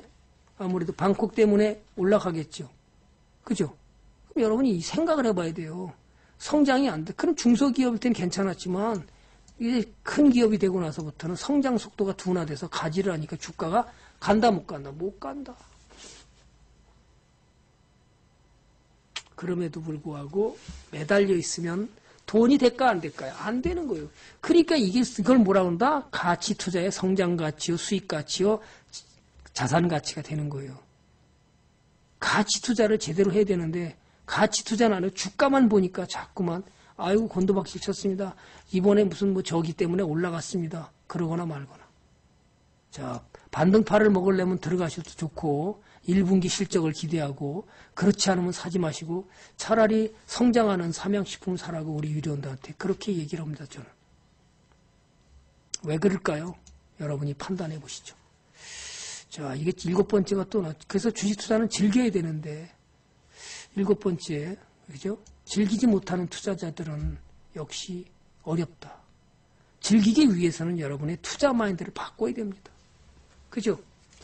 올라가겠죠. 그죠? 그럼 여러분이 생각을 해봐야 돼요. 성장이 안 돼. 그럼 중소기업일 때는 괜찮았지만 이제 큰 기업이 되고 나서부터는 성장 속도가 둔화돼서 가지를 하니까 주가가 간다 못 간다? 못 간다. 그럼에도 불구하고 매달려 있으면 돈이 될까 안 될까요? 안 되는 거예요. 그러니까 이걸 뭐라고 한다? 가치 투자의 성장 가치요, 수익 가치요, 자산 가치가 되는 거예요. 가치 투자를 제대로 해야 되는데 가치 투자는 안 해요. 주가만 보니까 자꾸만 아이고 곤도박질 쳤습니다. 이번에 무슨 뭐 저기 때문에 올라갔습니다. 그러거나 말거나. 자, 반등파를 먹으려면 들어가셔도 좋고 1분기 실적을 기대하고 그렇지 않으면 사지 마시고 차라리 성장하는 삼양식품을 사라고 우리 유료원들한테 그렇게 얘기를 합니다. 저는. 왜 그럴까요? 여러분이 판단해 보시죠. 자, 이게 7번째가 또 그래서 주식 투자는 즐겨야 되는데 7번째, 그죠? 즐기지 못하는 투자자들은 역시 어렵다. 즐기기 위해서는 여러분의 투자 마인드를 바꿔야 됩니다. 그죠?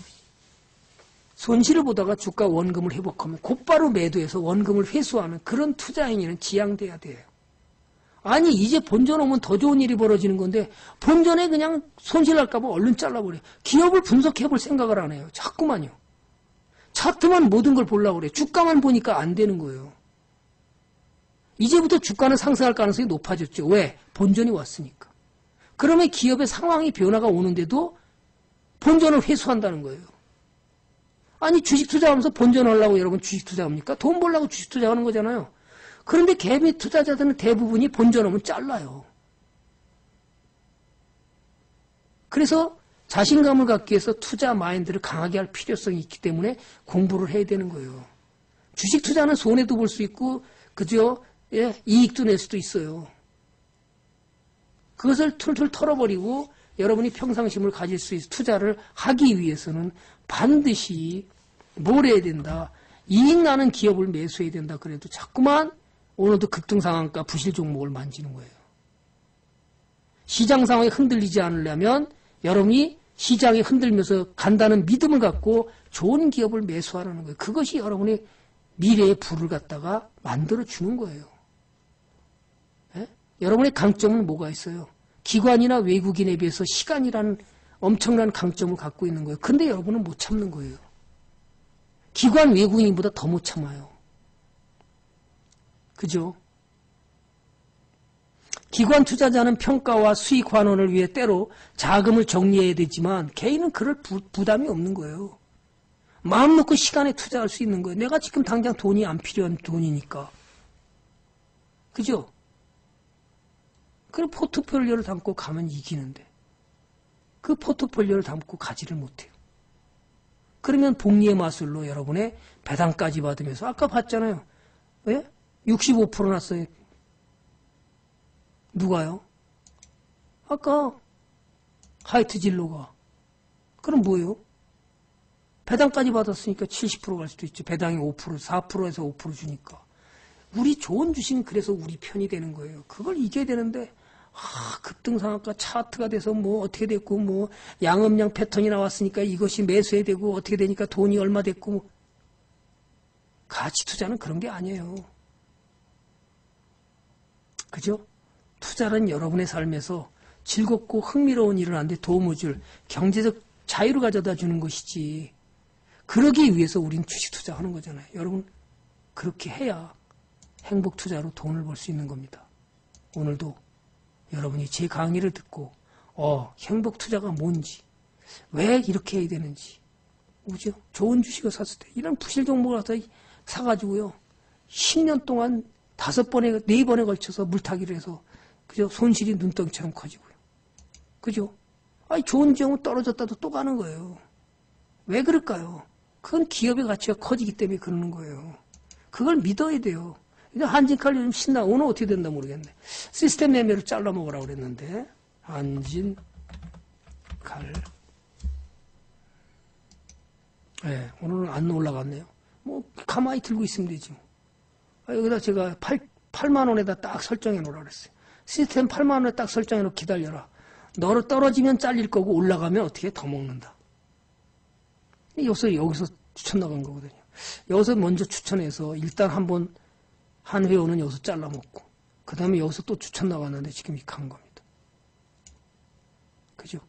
손실을 보다가 주가 원금을 회복하면 곧바로 매도해서 원금을 회수하는 그런 투자 행위는 지양돼야 돼요. 아니 이제 본전 오면 더 좋은 일이 벌어지는 건데 본전에 그냥 손실날까 봐 얼른 잘라버려. 기업을 분석해볼 생각을 안 해요. 자꾸만요. 차트만 모든 걸 보려고 그래. 주가만 보니까 안 되는 거예요. 이제부터 주가는 상승할 가능성이 높아졌죠. 왜? 본전이 왔으니까. 그러면 기업의 상황이 변화가 오는데도 본전을 회수한다는 거예요. 아니 주식 투자하면서 본전하려고 여러분 주식 투자합니까? 돈 벌려고 주식 투자하는 거잖아요. 그런데 개미 투자자들은 대부분이 본전하면 잘라요. 그래서 자신감을 갖기 위해서 투자 마인드를 강하게 할 필요성이 있기 때문에 공부를 해야 되는 거예요. 주식 투자는 손해도 볼 수 있고 그죠? 예, 이익도 낼 수도 있어요. 그것을 툴툴 털어버리고 여러분이 평상심을 가질 수 있어 투자를 하기 위해서는 반드시 뭘 해야 된다. 이익 나는 기업을 매수해야 된다. 그래도 자꾸만 오늘도 급등상한가 부실 종목을 만지는 거예요. 시장 상황이 흔들리지 않으려면 여러분이 시장에 흔들면서 간다는 믿음을 갖고 좋은 기업을 매수하라는 거예요. 그것이 여러분의 미래의 부를 갖다가 만들어주는 거예요. 예? 여러분의 강점은 뭐가 있어요? 기관이나 외국인에 비해서 시간이라는 엄청난 강점을 갖고 있는 거예요. 근데 여러분은 못 참는 거예요. 기관 외국인보다 더 못 참아요. 그죠? 기관 투자자는 평가와 수익 환원을 위해 때로 자금을 정리해야 되지만 개인은 그럴 부담이 없는 거예요. 마음 놓고 시간에 투자할 수 있는 거예요. 내가 지금 당장 돈이 안 필요한 돈이니까. 그죠? 그럼 포트폴리오를 담고 가면 이기는데 그 포트폴리오를 담고 가지를 못해요. 그러면 복리의 마술로 여러분의 배당까지 받으면서 아까 봤잖아요. 왜? 65% 났어요. 누가요? 아까 하이트 진로가. 그럼 뭐예요? 배당까지 받았으니까 70% 갈 수도 있죠. 배당이 5%, 4%에서 5% 주니까. 우리 좋은 주식은 그래서 우리 편이 되는 거예요. 그걸 이겨야 되는데 급등상한가 차트가 돼서 뭐 어떻게 됐고 뭐 양음양 패턴이 나왔으니까 이것이 매수해야 되고 어떻게 되니까 돈이 얼마 됐고 가치 투자는 그런 게 아니에요. 그죠? 투자는 여러분의 삶에서 즐겁고 흥미로운 일을 하는데 도움을 줄 경제적 자유를 가져다 주는 것이지. 그러기 위해서 우린 주식 투자하는 거잖아요. 여러분 그렇게 해야 행복 투자로 돈을 벌 수 있는 겁니다. 오늘도 여러분이 제 강의를 듣고 행복 투자가 뭔지 왜 이렇게 해야 되는지 그죠? 좋은 주식을 샀을 때 이런 부실 종목을 사가지고요 10년 동안 5번에 4번에 걸쳐서 물타기를 해서 그죠? 손실이 눈덩이처럼 커지고요. 그죠? 아니 좋은 지형은 떨어졌다도 또 가는 거예요. 왜 그럴까요? 그건 기업의 가치가 커지기 때문에 그러는 거예요. 그걸 믿어야 돼요. 한진칼 요즘 신나. 오늘 어떻게 된다 모르겠네. 시스템 매매로 잘라 먹으라고 그랬는데. 한진칼. 네, 오늘은 안 올라갔네요. 뭐, 가만히 들고 있으면 되지. 여기다 제가 8만 원에다 딱 설정해 놓으라 그랬어요. 시스템 8만 원에 딱 설정해 놓고 기다려라. 너를 떨어지면 잘릴 거고 올라가면 어떻게 더 먹는다. 여기서 추천 나간 거거든요. 여기서 먼저 추천해서 일단 한번 한 회원은 여기서 잘라먹고 그 다음에 여기서 또 추천 나갔는데 지금 이렇게 한 겁니다. 그죠?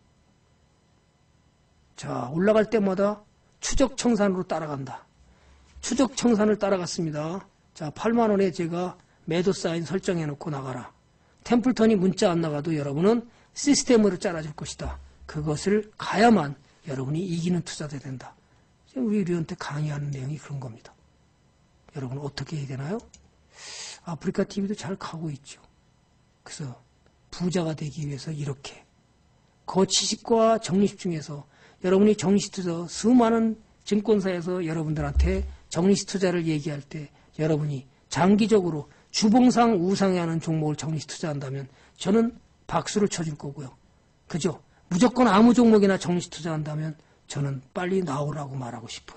자, 올라갈 때마다 추적 청산으로 따라간다. 추적 청산을 따라갔습니다. 자, 8만 원에 제가 매도 사인 설정해 놓고 나가라. 템플턴이 문자 안 나가도 여러분은 시스템으로 잘라줄 것이다. 그것을 가야만 여러분이 이기는 투자자 된다. 지금 우리한테 강의하는 내용이 그런 겁니다. 여러분 어떻게 해야 되나요? 아프리카 TV도 잘 가고 있죠. 그래서 부자가 되기 위해서 이렇게 거치식과 적립 중에서 여러분이 정식 투자 수많은 증권사에서 여러분들한테 정식 투자를 얘기할 때 여러분이 장기적으로 주봉상 우상에 하는 종목을 정식 투자한다면 저는 박수를 쳐줄 거고요. 그죠? 무조건 아무 종목이나 정식 투자한다면 저는 빨리 나오라고 말하고 싶어요.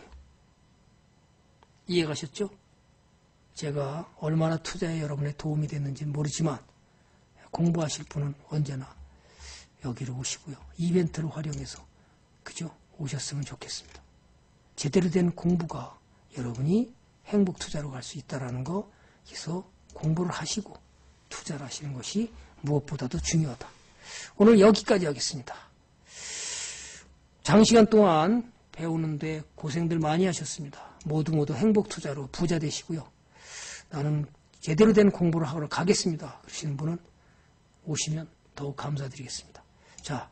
이해가셨죠? 제가 얼마나 투자에 여러분의 도움이 됐는지는 모르지만 공부하실 분은 언제나 여기로 오시고요. 이벤트를 활용해서 그죠? 오셨으면 좋겠습니다. 제대로 된 공부가 여러분이 행복 투자로 갈 수 있다는 거 그래서 공부를 하시고 투자를 하시는 것이 무엇보다도 중요하다. 오늘 여기까지 하겠습니다. 장시간 동안 배우는데 고생들 많이 하셨습니다. 모두 행복 투자로 부자 되시고요. 나는 제대로 된 공부를 하러 가겠습니다. 그러시는 분은 오시면 더욱 감사드리겠습니다. 자,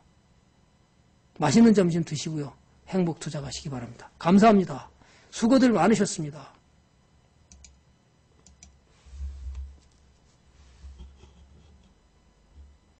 맛있는 점심 드시고요. 행복 투자 가시기 바랍니다. 감사합니다. 수고들 많으셨습니다.